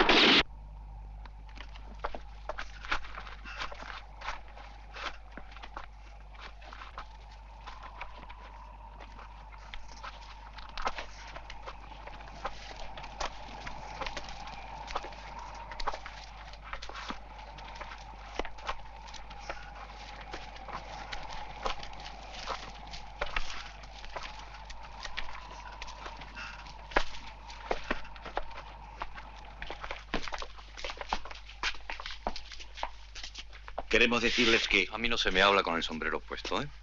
Queremos decirles que... A mí no se me habla con el sombrero puesto, ¿eh?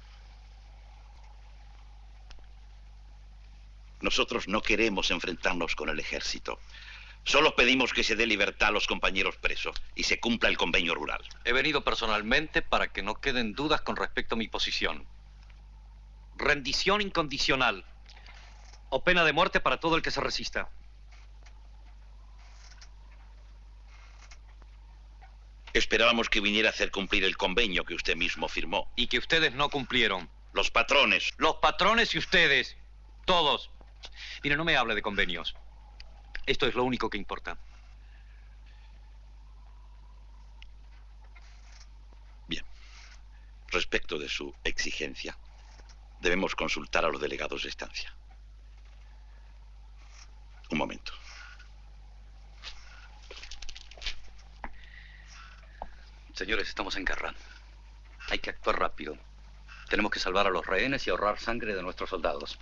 Nosotros no queremos enfrentarnos con el ejército. Solo pedimos que se dé libertad a los compañeros presos y se cumpla el convenio rural. He venido personalmente para que no queden dudas con respecto a mi posición. Rendición incondicional o pena de muerte para todo el que se resista. Esperábamos que viniera a hacer cumplir el convenio que usted mismo firmó. Y que ustedes no cumplieron. Los patrones. Los patrones y ustedes. Todos. Mire, no me hable de convenios. Esto es lo único que importa. Bien. Respecto de su exigencia, debemos consultar a los delegados de estancia. Un momento. Señores, estamos en guerra. Hay que actuar rápido. Tenemos que salvar a los rehenes y ahorrar sangre de nuestros soldados.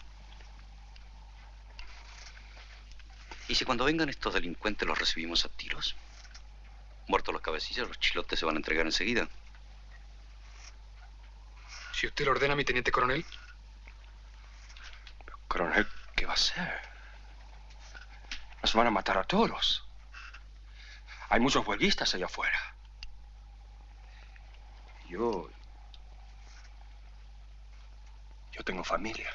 ¿Y si cuando vengan estos delincuentes los recibimos a tiros? Muertos los cabecillas, los chilotes se van a entregar enseguida. Si usted lo ordena, mi teniente coronel. Coronel, ¿qué va a hacer? Nos van a matar a todos. Hay muchos huelguistas allá afuera. Yo tengo familia.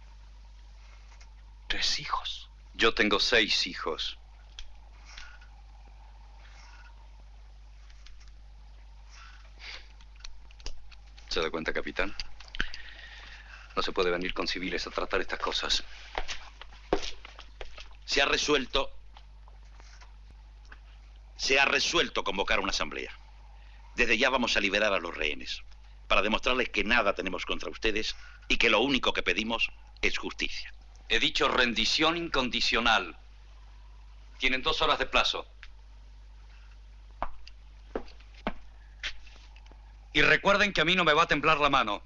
3 hijos. Yo tengo 6 hijos. ¿Se da cuenta, capitán? No se puede venir con civiles a tratar estas cosas. Se ha resuelto convocar una asamblea. Desde ya vamos a liberar a los rehenes, para demostrarles que nada tenemos contra ustedes y que lo único que pedimos es justicia. He dicho rendición incondicional. Tienen 2 horas de plazo. Y recuerden que a mí no me va a temblar la mano.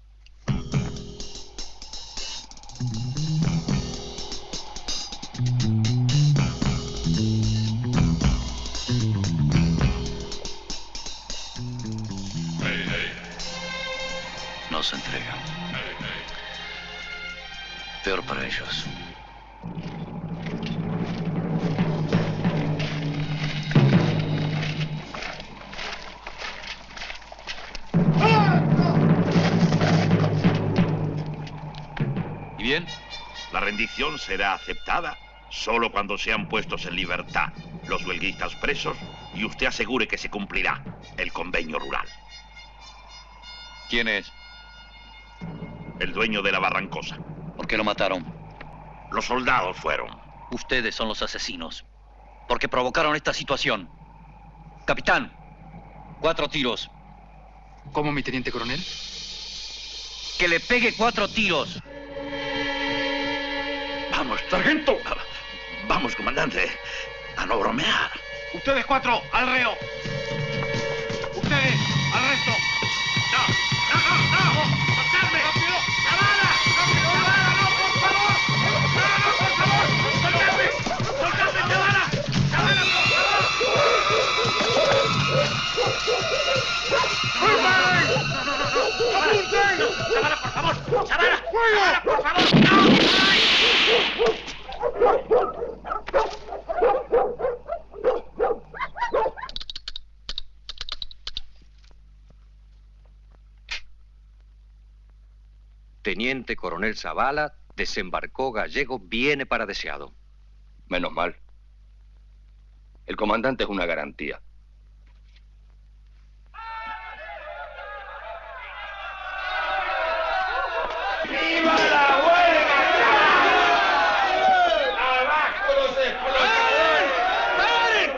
No se entregan. Peor para ellos. ¿Y bien? La rendición será aceptada solo cuando sean puestos en libertad los huelguistas presos y usted asegure que se cumplirá el convenio rural. ¿Quién es? El dueño de la Barrancosa. ¿Por qué lo mataron? Los soldados fueron. Ustedes son los asesinos. Porque provocaron esta situación. Capitán, 4 tiros. ¿Cómo, mi teniente coronel? Que le pegue 4 tiros. Vamos, sargento. Vamos, comandante. A no bromear. Ustedes 4, al reo. Ustedes, al resto. ¡No! ¡Soltadme! ¡Rápido! ¡Zavala! ¡Rápido! ¡Zavala! ¡No, por favor! ¡No, por favor! ¡Soltadme! ¡Soltadme, Zavala! ¡Zavala, por favor! ¡Apunten! ¡Zavala, por favor! ¡Zavala! ¡Zavala, por favor! ¡No! Teniente coronel Zavala, desembarcó Gallego, viene para deseado. Menos mal. El comandante es una garantía. ¡Viva la huelga! ¡Abajo los explotadores! ¡Paren!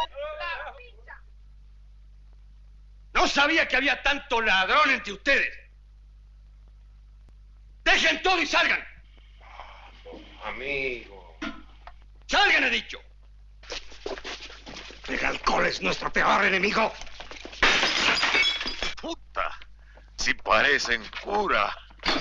No sabía que había tanto ladrón entre ustedes. ¡Dejen todo y salgan! Amigo. ¡Salgan, he dicho! El alcohol es nuestro peor enemigo. Puta, si parecen cura.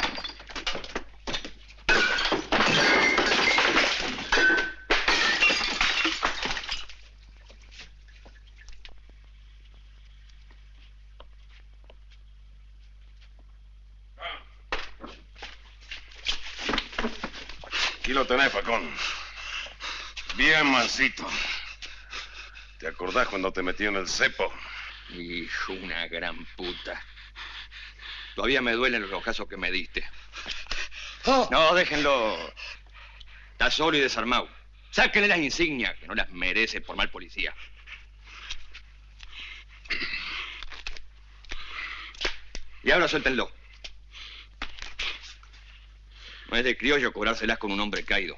Aquí lo tenés, Pacón. Bien mansito. ¿Te acordás cuando te metí en el cepo? Hijo, una gran puta. Todavía me duelen los casos que me diste. No, déjenlo. Está solo y desarmado. Sáquenle las insignias, que no las merece por mal policía. Y ahora suéltenlo. No es de criollo cobrárselas con un hombre caído.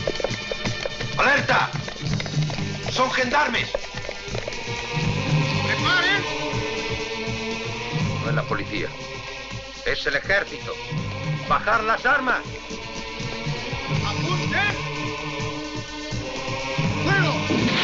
¡Alerta! ¡Son gendarmes! la policía. Es el ejército. ¡Bajar las armas! ¡Apunten! ¡Fuego!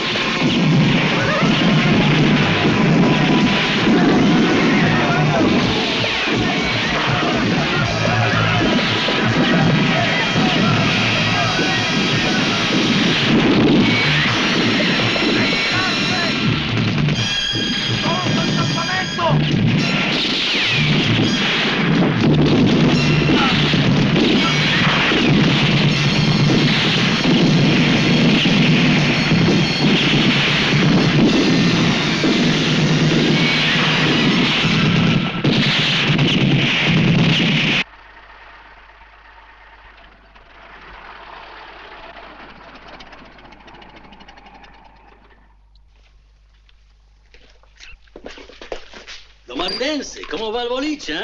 Martense, ¿cómo va el boliche,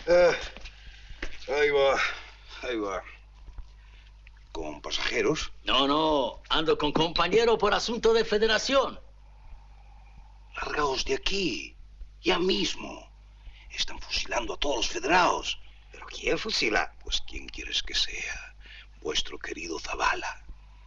Ahí va. ¿Con pasajeros? No, ando con compañero por asunto de federación. Largaos de aquí, ya mismo. Están fusilando a todos los federados. ¿Pero quién fusila? Pues quién quieres que sea, vuestro querido Zavala.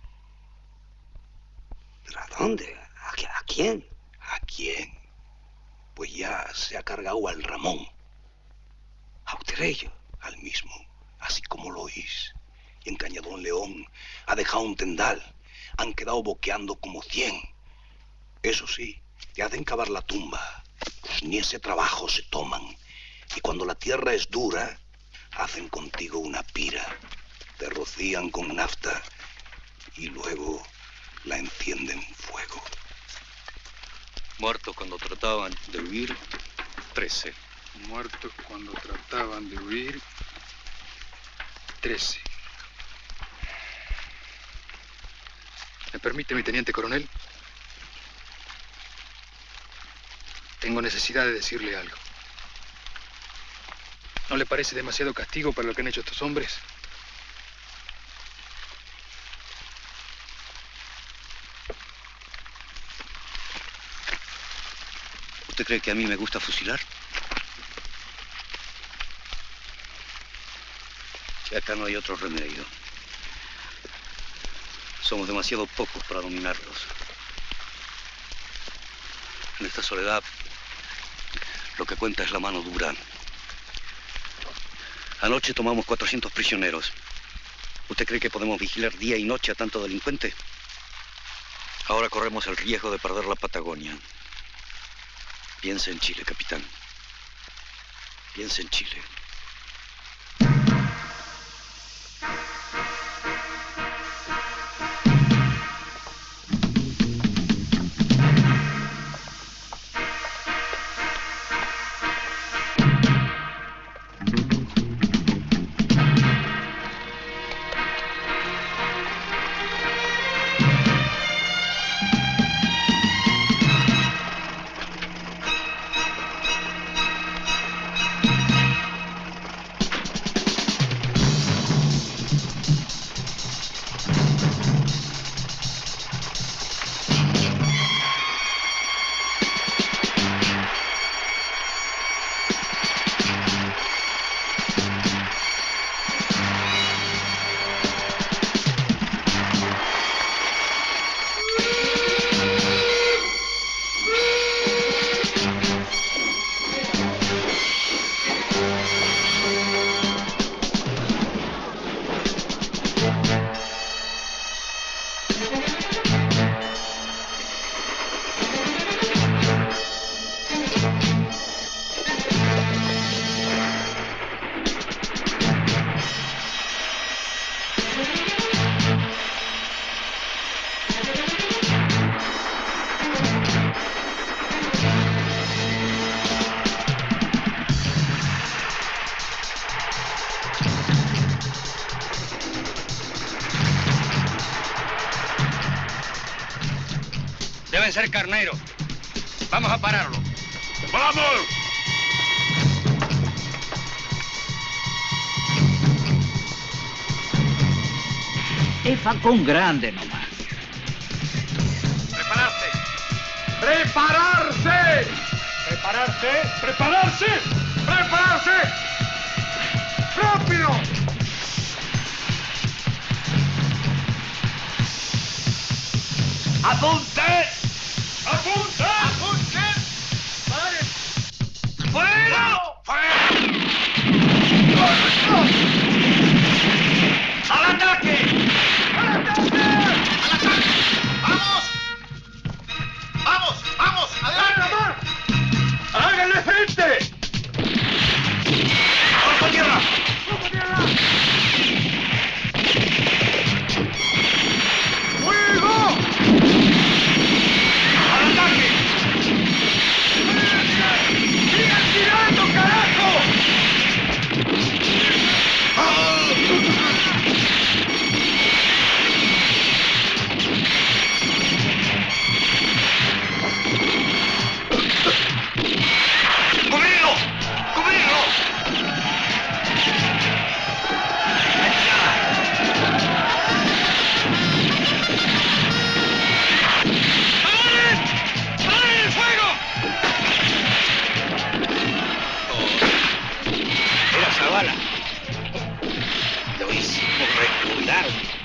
¿Pero a dónde? ¿A quién? ¿A quién? Pues ya se ha cargado al Ramón. ¿A Utrello? Al mismo, así como lo oís. Y en Cañadón León ha dejado un tendal. Han quedado boqueando como 100. Eso sí, te hacen cavar la tumba. Pues ni ese trabajo se toman. Y cuando la tierra es dura, hacen contigo una pira. Te rocían con nafta y luego la encienden fuego. Muertos cuando trataban de huir, 13. Muertos cuando trataban de huir, 13. ¿Me permite, mi teniente coronel? Tengo necesidad de decirle algo. ¿No le parece demasiado castigo para lo que han hecho estos hombres? ¿Usted cree que a mí me gusta fusilar? Que acá no hay otro remedio. Somos demasiado pocos para dominarlos. En esta soledad, lo que cuenta es la mano dura. Anoche tomamos 400 prisioneros. ¿Usted cree que podemos vigilar día y noche a tanto delincuente? Ahora corremos el riesgo de perder la Patagonia. Piensa en Chile, capitán. Piensa en Chile. Deben ser carneros. Vamos a pararlo. ¡Vamos! Es facón grande nomás. ¡Prepararse! ¡Prepararse! ¡Prepararse! ¡Prepararse! prepararse! ¡Rápido! ¡Apunte! ¡Apunte! ¡Apunte! ¡Pare! ¡Fuego! ¡Al ataque! ¡Al ataque! ¡Al ataque! ¡Vamos! ¡Vamos! ¡Vamos! ¡Adelante! ¡Háganle frente! ¡Bajo tierra! ¡Bajo tierra! ¡Fuego! ¡Al ataque! ¡Sigan tirando, carajo! ¡Cubrirlo! ¡Cubrirlo! ¡Paren! ¡Paren el fuego! Era Zavala. Lo hicimos recordar.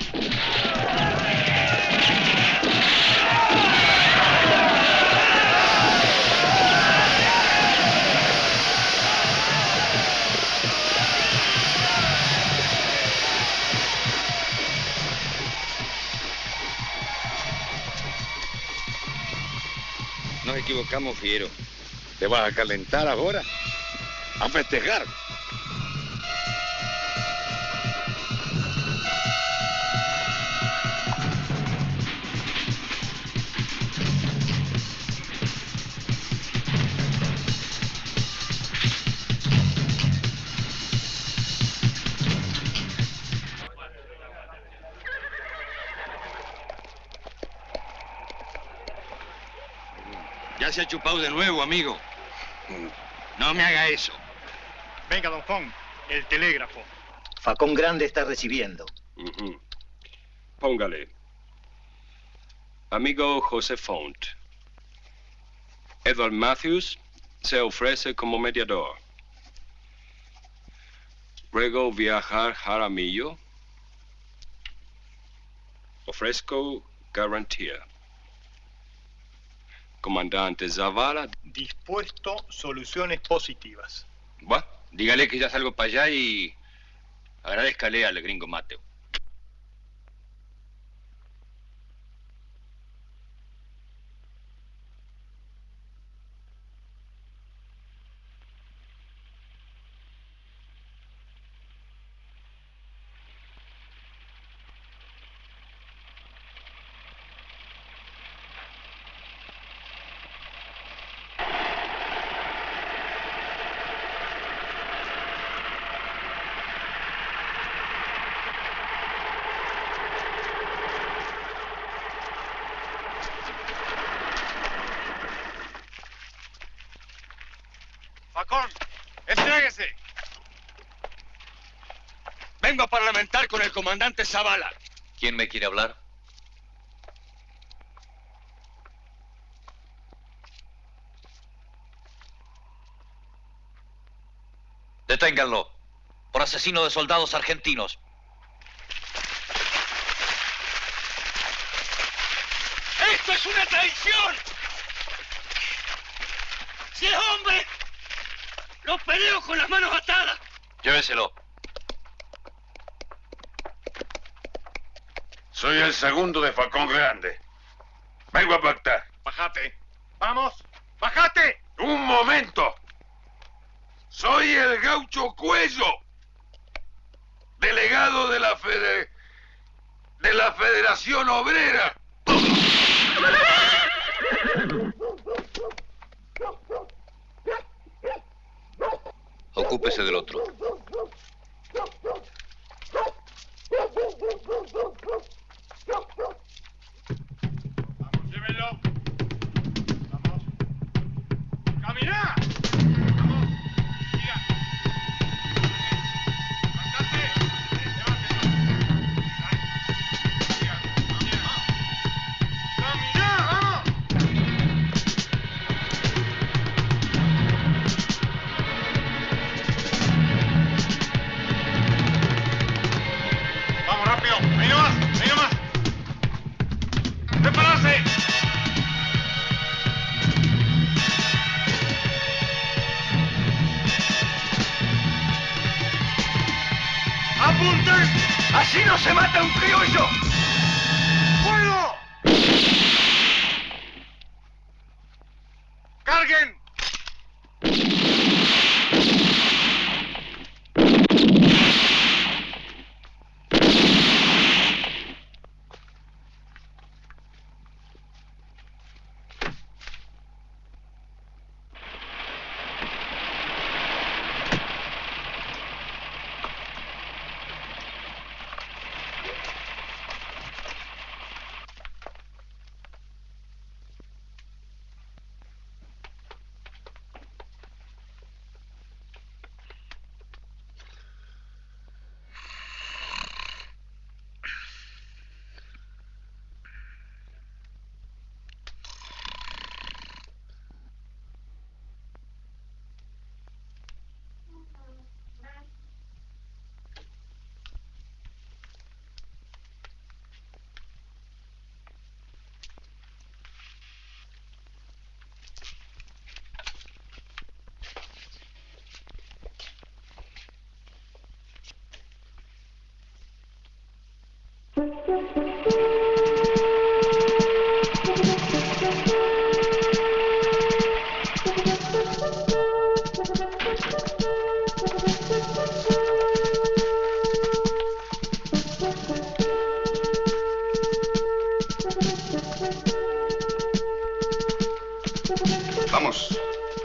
Nos equivocamos, Fiero. ¿Te vas a calentar ahora? ¿A festejar? Ya se ha chupado de nuevo, amigo. No me haga eso. Venga, don Juan, el telégrafo. Facón Grande está recibiendo. Póngale. Amigo José Font. Edward Matthews se ofrece como mediador. Ruego viajar Jaramillo. Ofrezco garantía. Comandante Zavala. Dispuesto soluciones positivas. Bueno, dígale que ya salgo para allá y agradezcale al gringo Mateo. Facón, entréguese. Vengo a parlamentar con el comandante Zavala. ¿Quién me quiere hablar? Deténganlo, por asesino de soldados argentinos. ¡Esto es una traición! ¡Si es hombre! ¡Lo peleo con las manos atadas! Lléveselo. Soy el segundo de Facón Grande. Vengo a pactar. Bájate. ¡Vamos! ¡Bájate! ¡Un momento! Soy el Gaucho Cuello, delegado de la Federación Obrera. Ocúpese del otro. Vamos, llévenlo. Vamos. ¡Caminá! ¡Apunten! ¡Así no se mata un criollo! ¡Fuego! ¡Carguen! Vamos.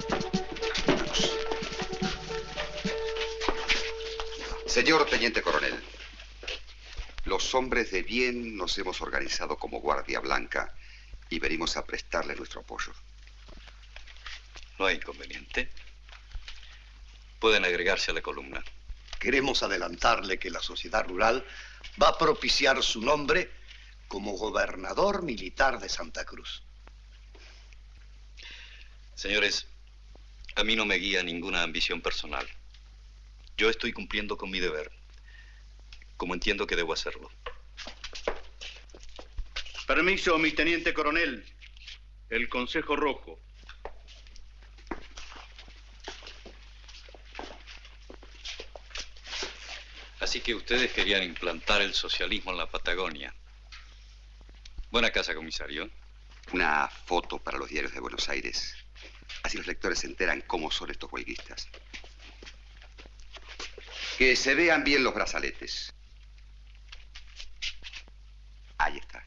Señor Teniente Coronel, los hombres de bien nos hemos organizado como Guardia Blanca y venimos a prestarle nuestro apoyo. No hay inconveniente. Pueden agregarse a la columna. Queremos adelantarle que la sociedad rural va a propiciar su nombre como gobernador militar de Santa Cruz. Señores, a mí no me guía ninguna ambición personal. Yo estoy cumpliendo con mi deber, como entiendo que debo hacerlo. Permiso, mi teniente coronel. El Consejo Rojo. Así que ustedes querían implantar el socialismo en la Patagonia. Buena casa, comisario. Una foto para los diarios de Buenos Aires. Así los lectores se enteran cómo son estos huelguistas. Que se vean bien los brazaletes. Ahí está.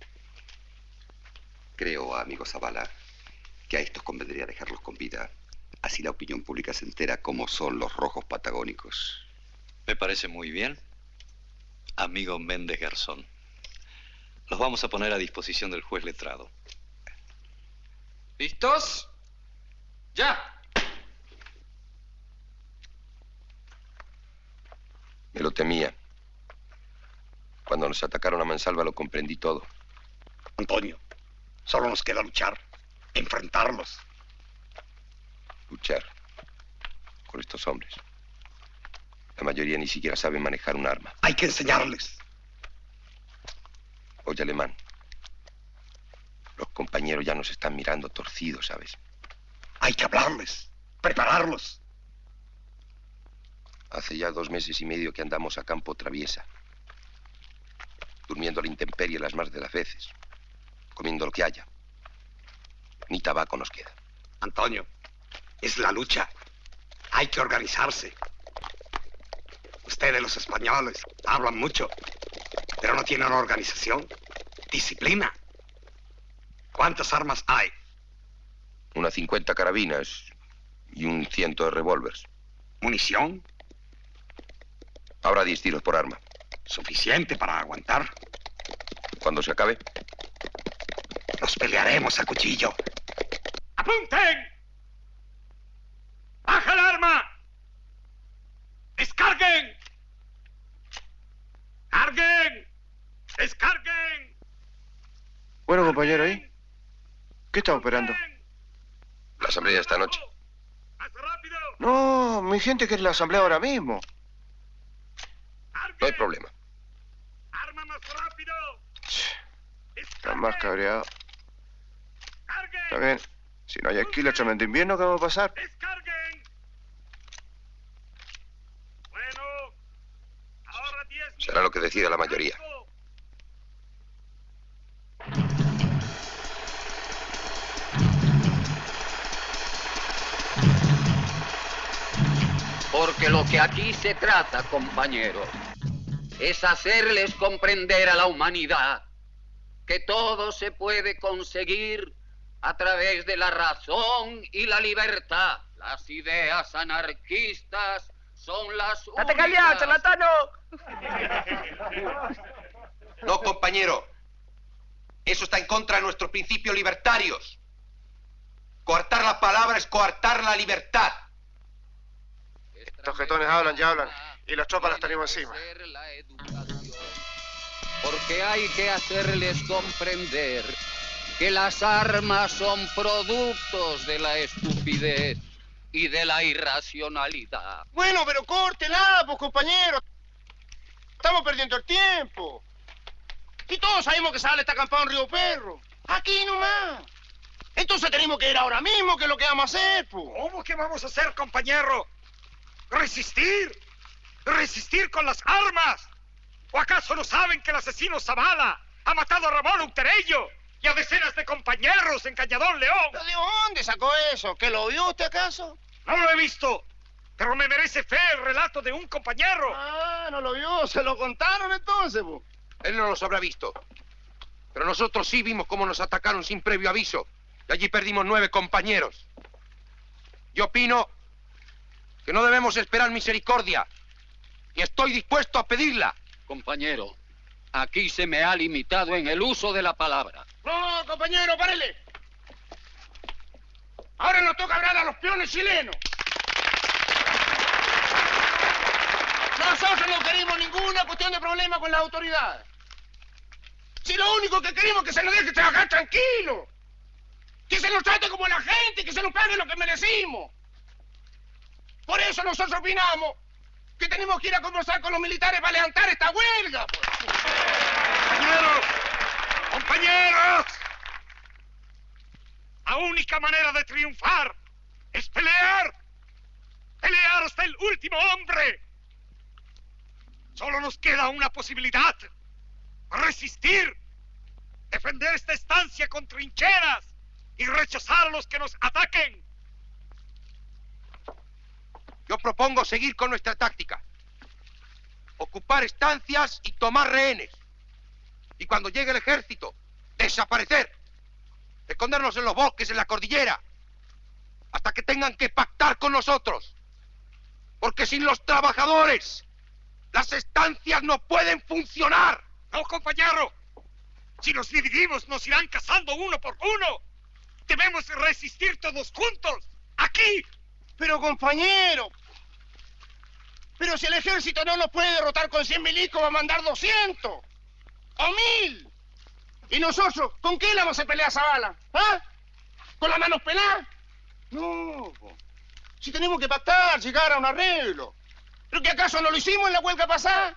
Creo, amigo Zavala, que a estos convendría dejarlos con vida. Así la opinión pública se entera cómo son los rojos patagónicos. Me parece muy bien, amigo Méndez Garzón. Los vamos a poner a disposición del juez letrado. ¿Listos? ¡Ya! Me lo temía. Cuando nos atacaron a mansalva lo comprendí todo. Antonio, solo nos queda luchar, enfrentarlos. Luchar con estos hombres. La mayoría ni siquiera saben manejar un arma. Hay que enseñarles. Oye, Alemán, los compañeros ya nos están mirando torcidos, ¿sabes? Hay que hablarles, prepararlos. Hace ya 2 meses y medio que andamos a campo traviesa, durmiendo a la intemperie las más de las veces, comiendo lo que haya. Ni tabaco nos queda. Antonio, es la lucha. Hay que organizarse. Ustedes, los españoles, hablan mucho, pero no tienen organización, disciplina. ¿Cuántas armas hay? Unas 50 carabinas y un 100 de revólveres. ¿Munición? Habrá 10 tiros por arma. Suficiente para aguantar. Cuando se acabe, nos pelearemos a cuchillo. ¡Apunten! ¡Baja el arma! ¡Descarguen! ¡Carguen! ¡Descarguen! Bueno, compañero, ¿ahí? ¿Qué estamos esperando? la asamblea de esta noche. No, mi gente quiere la asamblea ahora mismo. No hay problema. Está más cabreado. Está bien. Si no hay aquí el examen de invierno, ¿qué va a pasar? Bueno, ahora Será lo que decida la mayoría. Porque lo que aquí se trata, compañeros, es hacerles comprender a la humanidad que todo se puede conseguir a través de la razón y la libertad. Las ideas anarquistas son las únicas... ¡Date callado, charlatano! No, compañero. Eso está en contra de nuestros principios libertarios. Coartar la palabra es coartar la libertad. Estos jetones hablan, ya hablan. Y las tropas las tenemos encima. Porque hay que hacerles comprender que las armas son productos de la estupidez y de la irracionalidad. Bueno, pero córtela, pues, compañero. Estamos perdiendo el tiempo. Y todos sabemos que sale esta campaña en Río Perro. Aquí nomás. Entonces tenemos que ir ahora mismo, que es lo que vamos a hacer, pues. ¿Cómo que vamos a hacer, compañero? ¿Resistir? ¿Resistir con las armas? ¿O acaso no saben que el asesino Zavala ha matado a Ramón Uterello y a decenas de compañeros en Cañadón León? ¿De dónde sacó eso? ¿Que lo vio usted acaso? No lo he visto, pero me merece fe el relato de un compañero. Ah, no lo vio, se lo contaron entonces, pues. Él no los habrá visto. Pero nosotros sí vimos cómo nos atacaron sin previo aviso. Y allí perdimos 9 compañeros. Yo opino que no debemos esperar misericordia. Y estoy dispuesto a pedirla. Compañero, aquí se me ha limitado en el uso de la palabra. No, compañero, párele. Ahora nos toca hablar a los peones chilenos. Nosotros no queremos ninguna cuestión de problema con las autoridades. Si lo único que queremos es que se nos deje trabajar tranquilo. Que se nos trate como la gente, que se nos pague lo que merecimos. Por eso nosotros opinamos que tenemos que ir a conversar con los militares para levantar esta huelga. Pues. ¡Compañeros! ¡Compañeros! La única manera de triunfar es pelear. Pelear hasta el último hombre. Solo nos queda una posibilidad. Resistir. Defender esta estancia con trincheras y rechazar a los que nos ataquen. Yo propongo seguir con nuestra táctica. Ocupar estancias y tomar rehenes. Y cuando llegue el ejército, desaparecer. Escondernos en los bosques, en la cordillera. Hasta que tengan que pactar con nosotros. Porque sin los trabajadores, las estancias no pueden funcionar. No, compañero. Si nos dividimos, nos irán cazando uno por uno. Debemos resistir todos juntos. Aquí. Pero, compañero, pero si el ejército no nos puede derrotar con 100 milicos, va a mandar 200 o 1000. ¿Y nosotros con qué le vamos a pelear a Zavala? ¿Ah? ¿Con las manos peladas? No, si tenemos que pactar, llegar a un arreglo. ¿Pero que acaso no lo hicimos en la huelga pasada?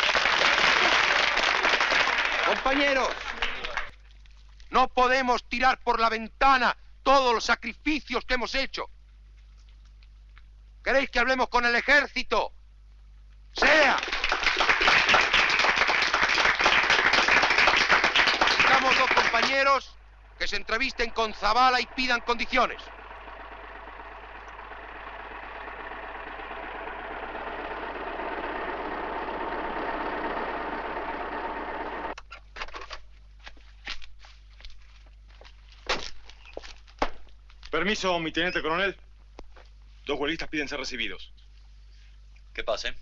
Compañeros, no podemos tirar por la ventana todos los sacrificios que hemos hecho. ¿Queréis que hablemos con el ejército? ¡Sea! Buscamos 2 compañeros que se entrevisten con Zavala y pidan condiciones. Permiso, mi teniente coronel. 2 huelguistas piden ser recibidos. Que pase.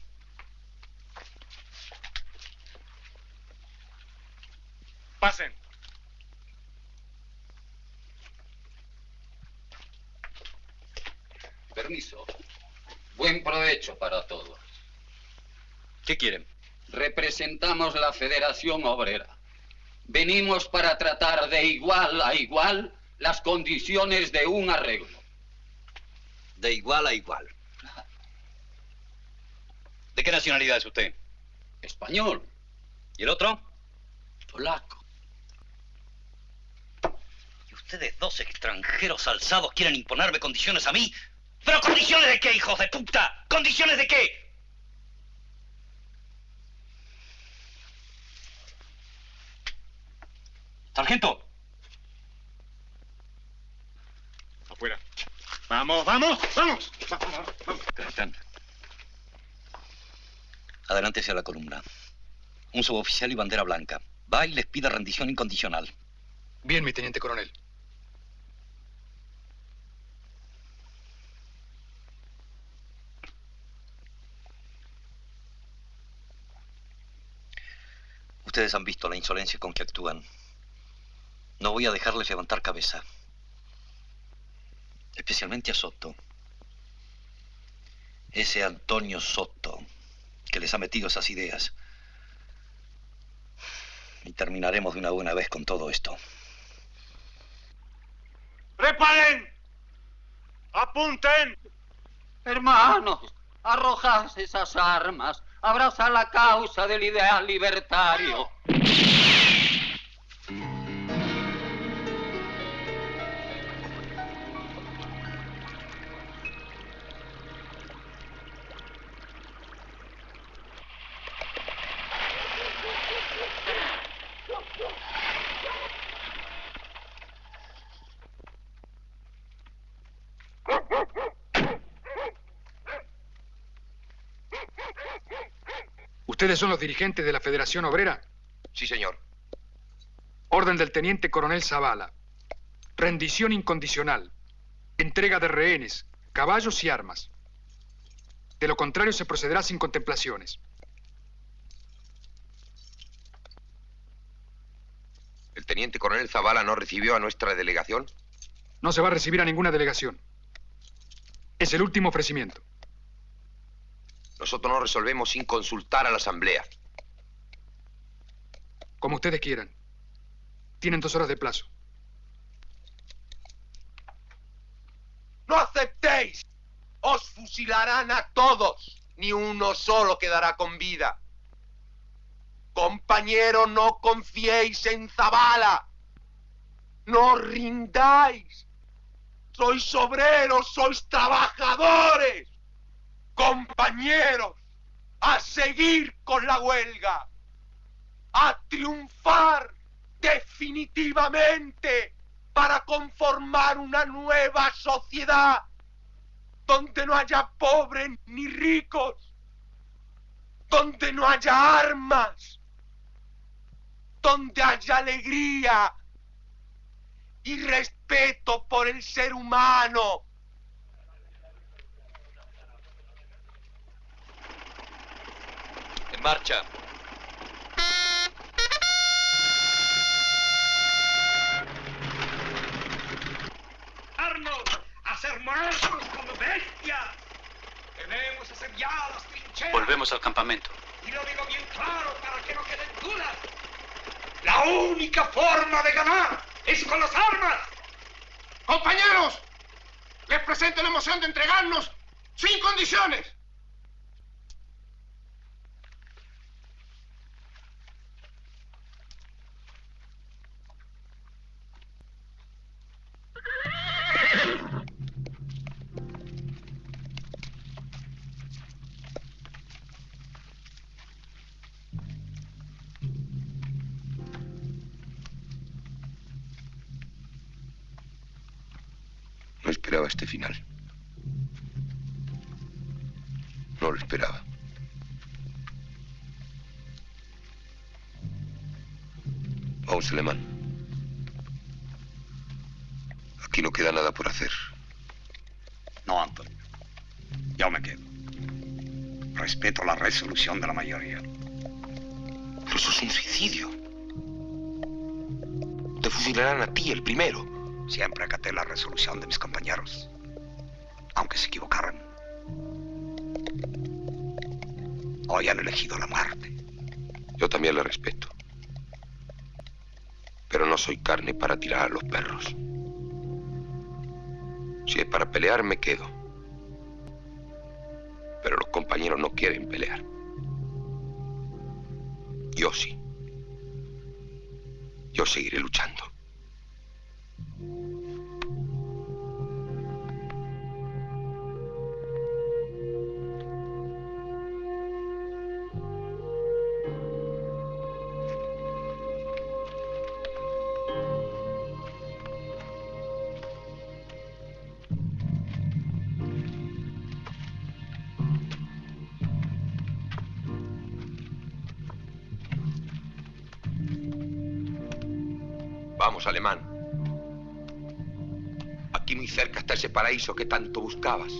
Pasen. Permiso. Buen provecho para todos. ¿Qué quieren? Representamos la Federación Obrera. Venimos para tratar de igual a igual las condiciones de un arreglo. De igual a igual. ¿De qué nacionalidad es usted? Español. ¿Y el otro? Polaco. ¿Y ustedes 2 extranjeros alzados quieren imponerme condiciones a mí? ¿Pero condiciones de qué, hijos de puta? ¿Condiciones de qué? Sargento. Afuera. Vamos, vamos, vamos. Capitán. Adelante hacia la columna. Un suboficial y bandera blanca. Va y les pide rendición incondicional. Bien, mi teniente coronel. Ustedes han visto la insolencia con que actúan. No voy a dejarles levantar cabeza. Especialmente a Soto. Ese Antonio Soto, que les ha metido esas ideas. Y terminaremos de una buena vez con todo esto. ¡Preparen! ¡Apunten! Hermanos, arrojad esas armas. Abrazad la causa del ideal libertario. ¿Ustedes son los dirigentes de la Federación Obrera? Sí, señor. Orden del teniente coronel Zavala. Rendición incondicional. Entrega de rehenes, caballos y armas. De lo contrario se procederá sin contemplaciones. ¿El teniente coronel Zavala no recibió a nuestra delegación? No se va a recibir a ninguna delegación. Es el último ofrecimiento. Nosotros no resolvemos sin consultar a la asamblea. Como ustedes quieran. Tienen 2 horas de plazo. ¡No aceptéis! ¡Os fusilarán a todos! Ni uno solo quedará con vida. Compañero, no confiéis en Zavala. No os rindáis. Sois obreros, sois trabajadores. Compañeros, a seguir con la huelga. A triunfar definitivamente para conformar una nueva sociedad donde no haya pobres ni ricos, donde no haya armas, donde haya alegría y respeto por el ser humano. En marcha. ¡Arnos! ¡A ser muertos como bestias! Debemos hacer ya las trincheras. Volvemos al campamento. Y lo digo bien claro para que no queden dudas. La única forma de ganar es con las armas. Compañeros, les presento la moción de entregarnos sin condiciones. No esperaba este final. No lo esperaba. Vamos, Alemán. Aquí no queda nada por hacer. No, Antonio. Yo me quedo. Respeto la resolución de la mayoría. Pero eso es un suicidio. Te fusilarán a ti, el primero. Siempre acaté la resolución de mis compañeros, aunque se equivocaran. Hoy han elegido la muerte. Yo también le respeto. Pero no soy carne para tirar a los perros. Si es para pelear, me quedo. Pero los compañeros no quieren pelear. Yo sí. Yo seguiré luchando. Vamos, alemán. Aquí muy cerca está ese paraíso que tanto buscabas.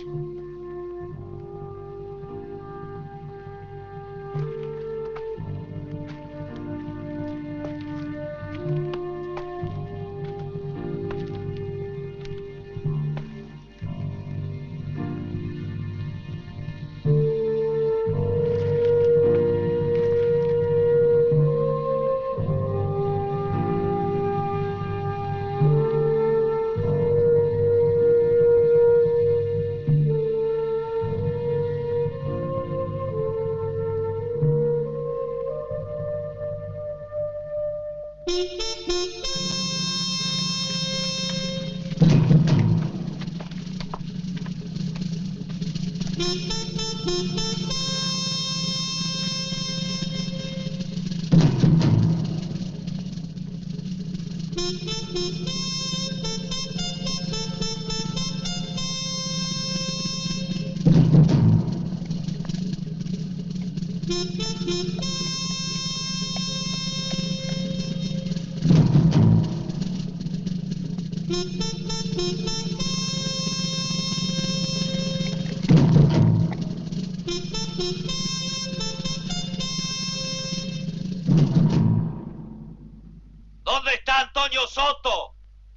¿Dónde está Antonio Soto?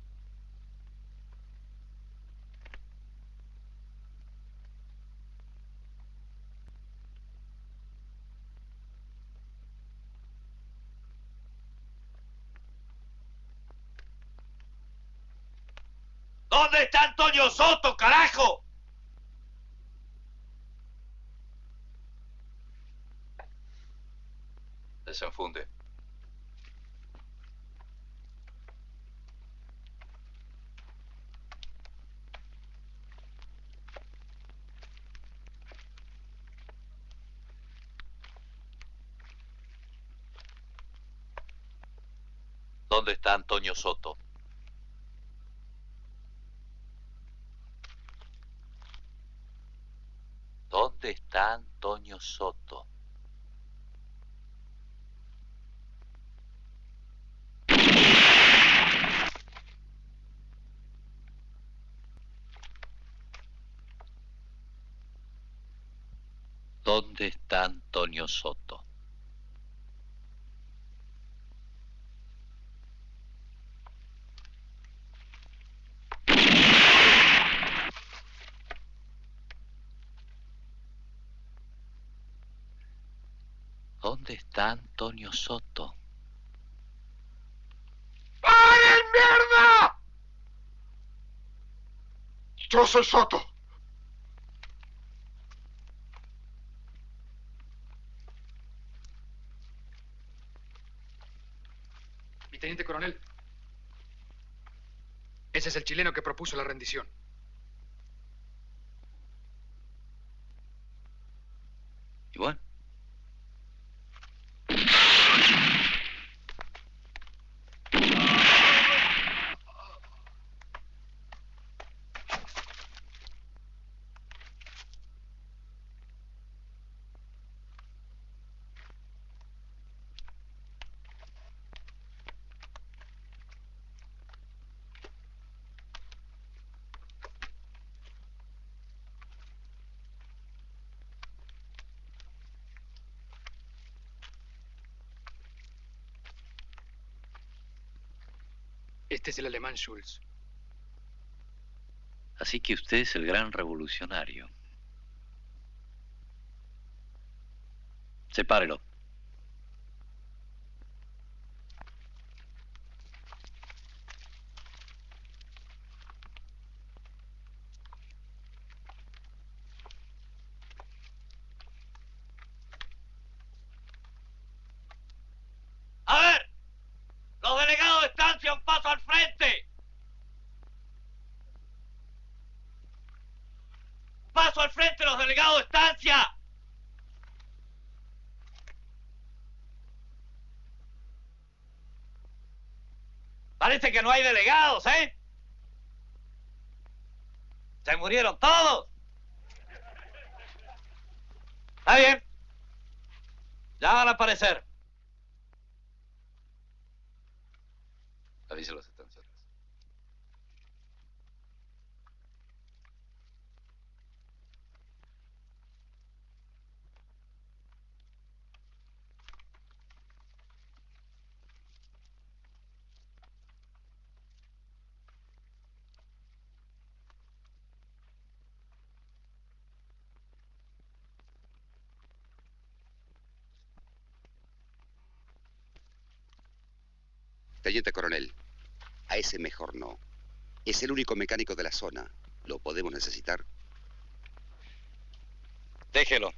¿Dónde está Antonio Soto, carajo? Desenfunde. ¿Dónde está Antonio Soto? ¿Dónde está Antonio Soto? ¿Dónde está Antonio Soto? ¿Dónde está Antonio Soto? ¡Paren, mierda! Yo soy Soto. Mi teniente coronel, ese es el chileno que propuso la rendición. ¿Y bueno? Este es el alemán Schulz. Así que usted es el gran revolucionario. Sepárelo. A ver, los delegados de estancia, un paso al frente. Un paso al frente, los delegados de estancia. Parece que no hay delegados, ¿eh? Se murieron todos. Está bien. Ya van a aparecer. Avíselo, Teniente coronel, a ese mejor no. Es el único mecánico de la zona. ¿Lo podemos necesitar? Déjelo.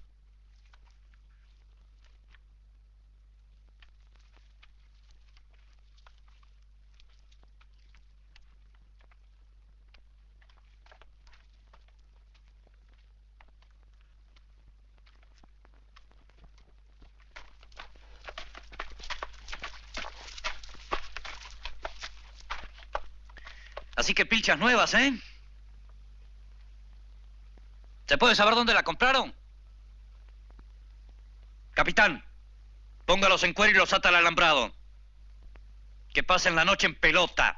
Así que pilchas nuevas, ¿eh? ¿Se puede saber dónde la compraron? Capitán, póngalos en cuero y los ata al alambrado. Que pasen la noche en pelota.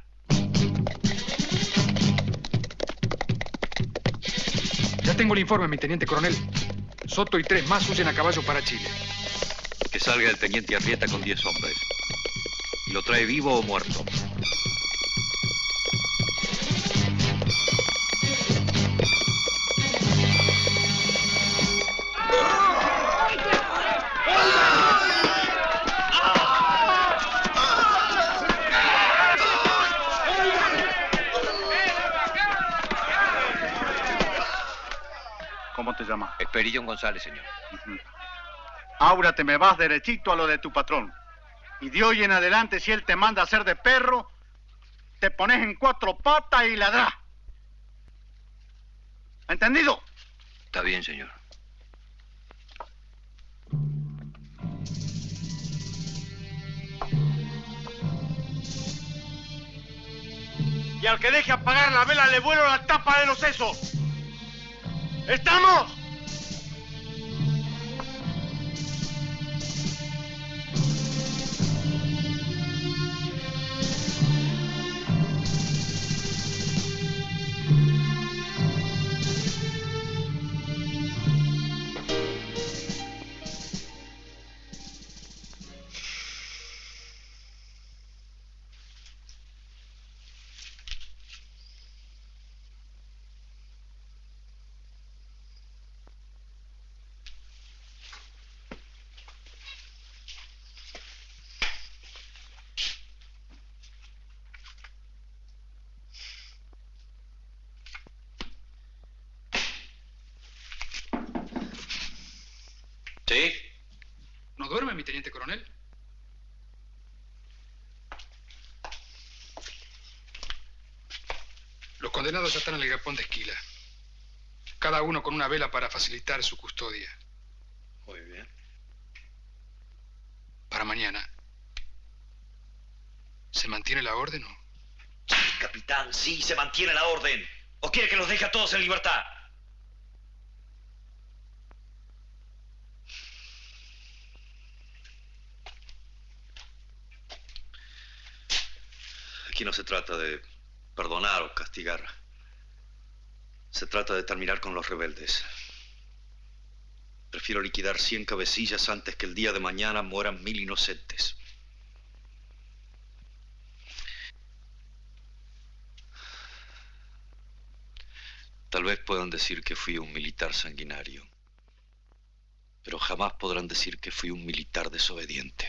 Ya tengo el informe, mi teniente coronel. Soto y 3 más huyen a caballo para Chile. Que salga el teniente Arrieta con 10 hombres. Y lo trae vivo o muerto. ¿Cómo te llamas? Esperillón González, señor. Ahora te me vas derechito a lo de tu patrón. Y de hoy en adelante, si él te manda a hacer de perro, te pones en 4 patas y ladrás. ¿Entendido? Está bien, señor. Y al que deje apagar la vela le vuelo la tapa de los sesos. ¿Estamos? ¿Sí? ¿No duerme, mi teniente coronel? Los condenados ya están en el galpón de Esquila. Cada uno con una vela para facilitar su custodia. Muy bien. Para mañana. ¿Se mantiene la orden o...? Sí, capitán, sí, se mantiene la orden. ¿O quiere que los deje a todos en libertad? Aquí no se trata de perdonar o castigar. Se trata de terminar con los rebeldes. Prefiero liquidar 100 cabecillas antes que el día de mañana mueran 1000 inocentes. Tal vez puedan decir que fui un militar sanguinario, pero jamás podrán decir que fui un militar desobediente.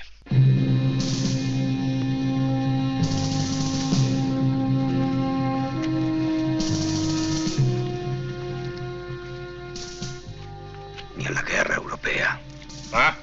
Ni en la guerra europea. ¿Ah?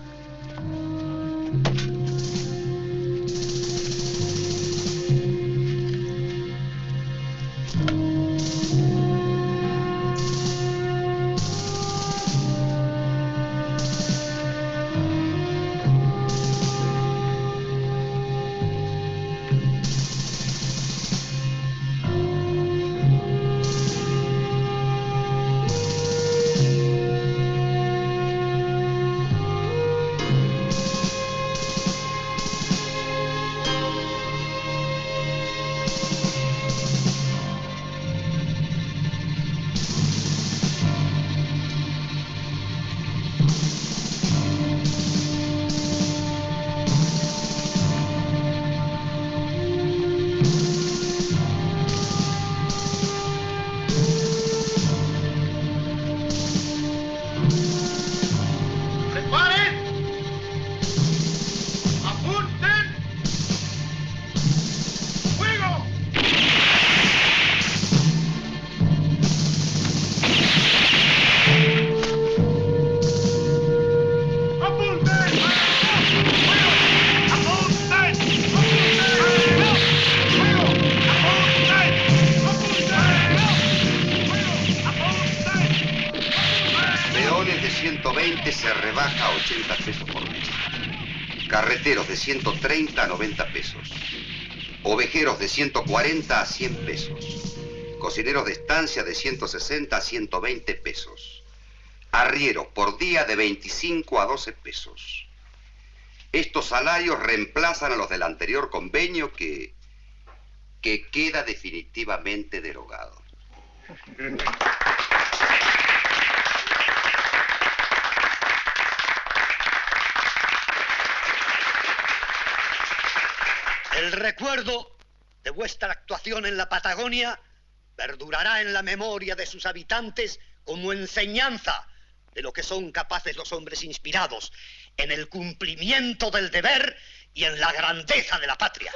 120 se rebaja a 80 pesos por mes. Carreteros de 130 a 90 pesos. Ovejeros de 140 a 100 pesos. Cocineros de estancia de 160 a 120 pesos. Arrieros por día de 25 a 12 pesos. Estos salarios reemplazan a los del anterior convenio que queda definitivamente derogado. El recuerdo de vuestra actuación en la Patagonia perdurará en la memoria de sus habitantes como enseñanza de lo que son capaces los hombres inspirados en el cumplimiento del deber y en la grandeza de la patria.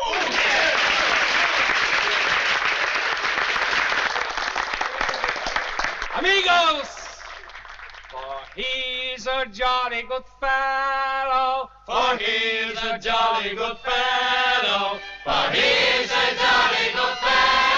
Amigos! For he's a jolly good fellow, for he's a jolly good fellow, for he's a jolly good fellow.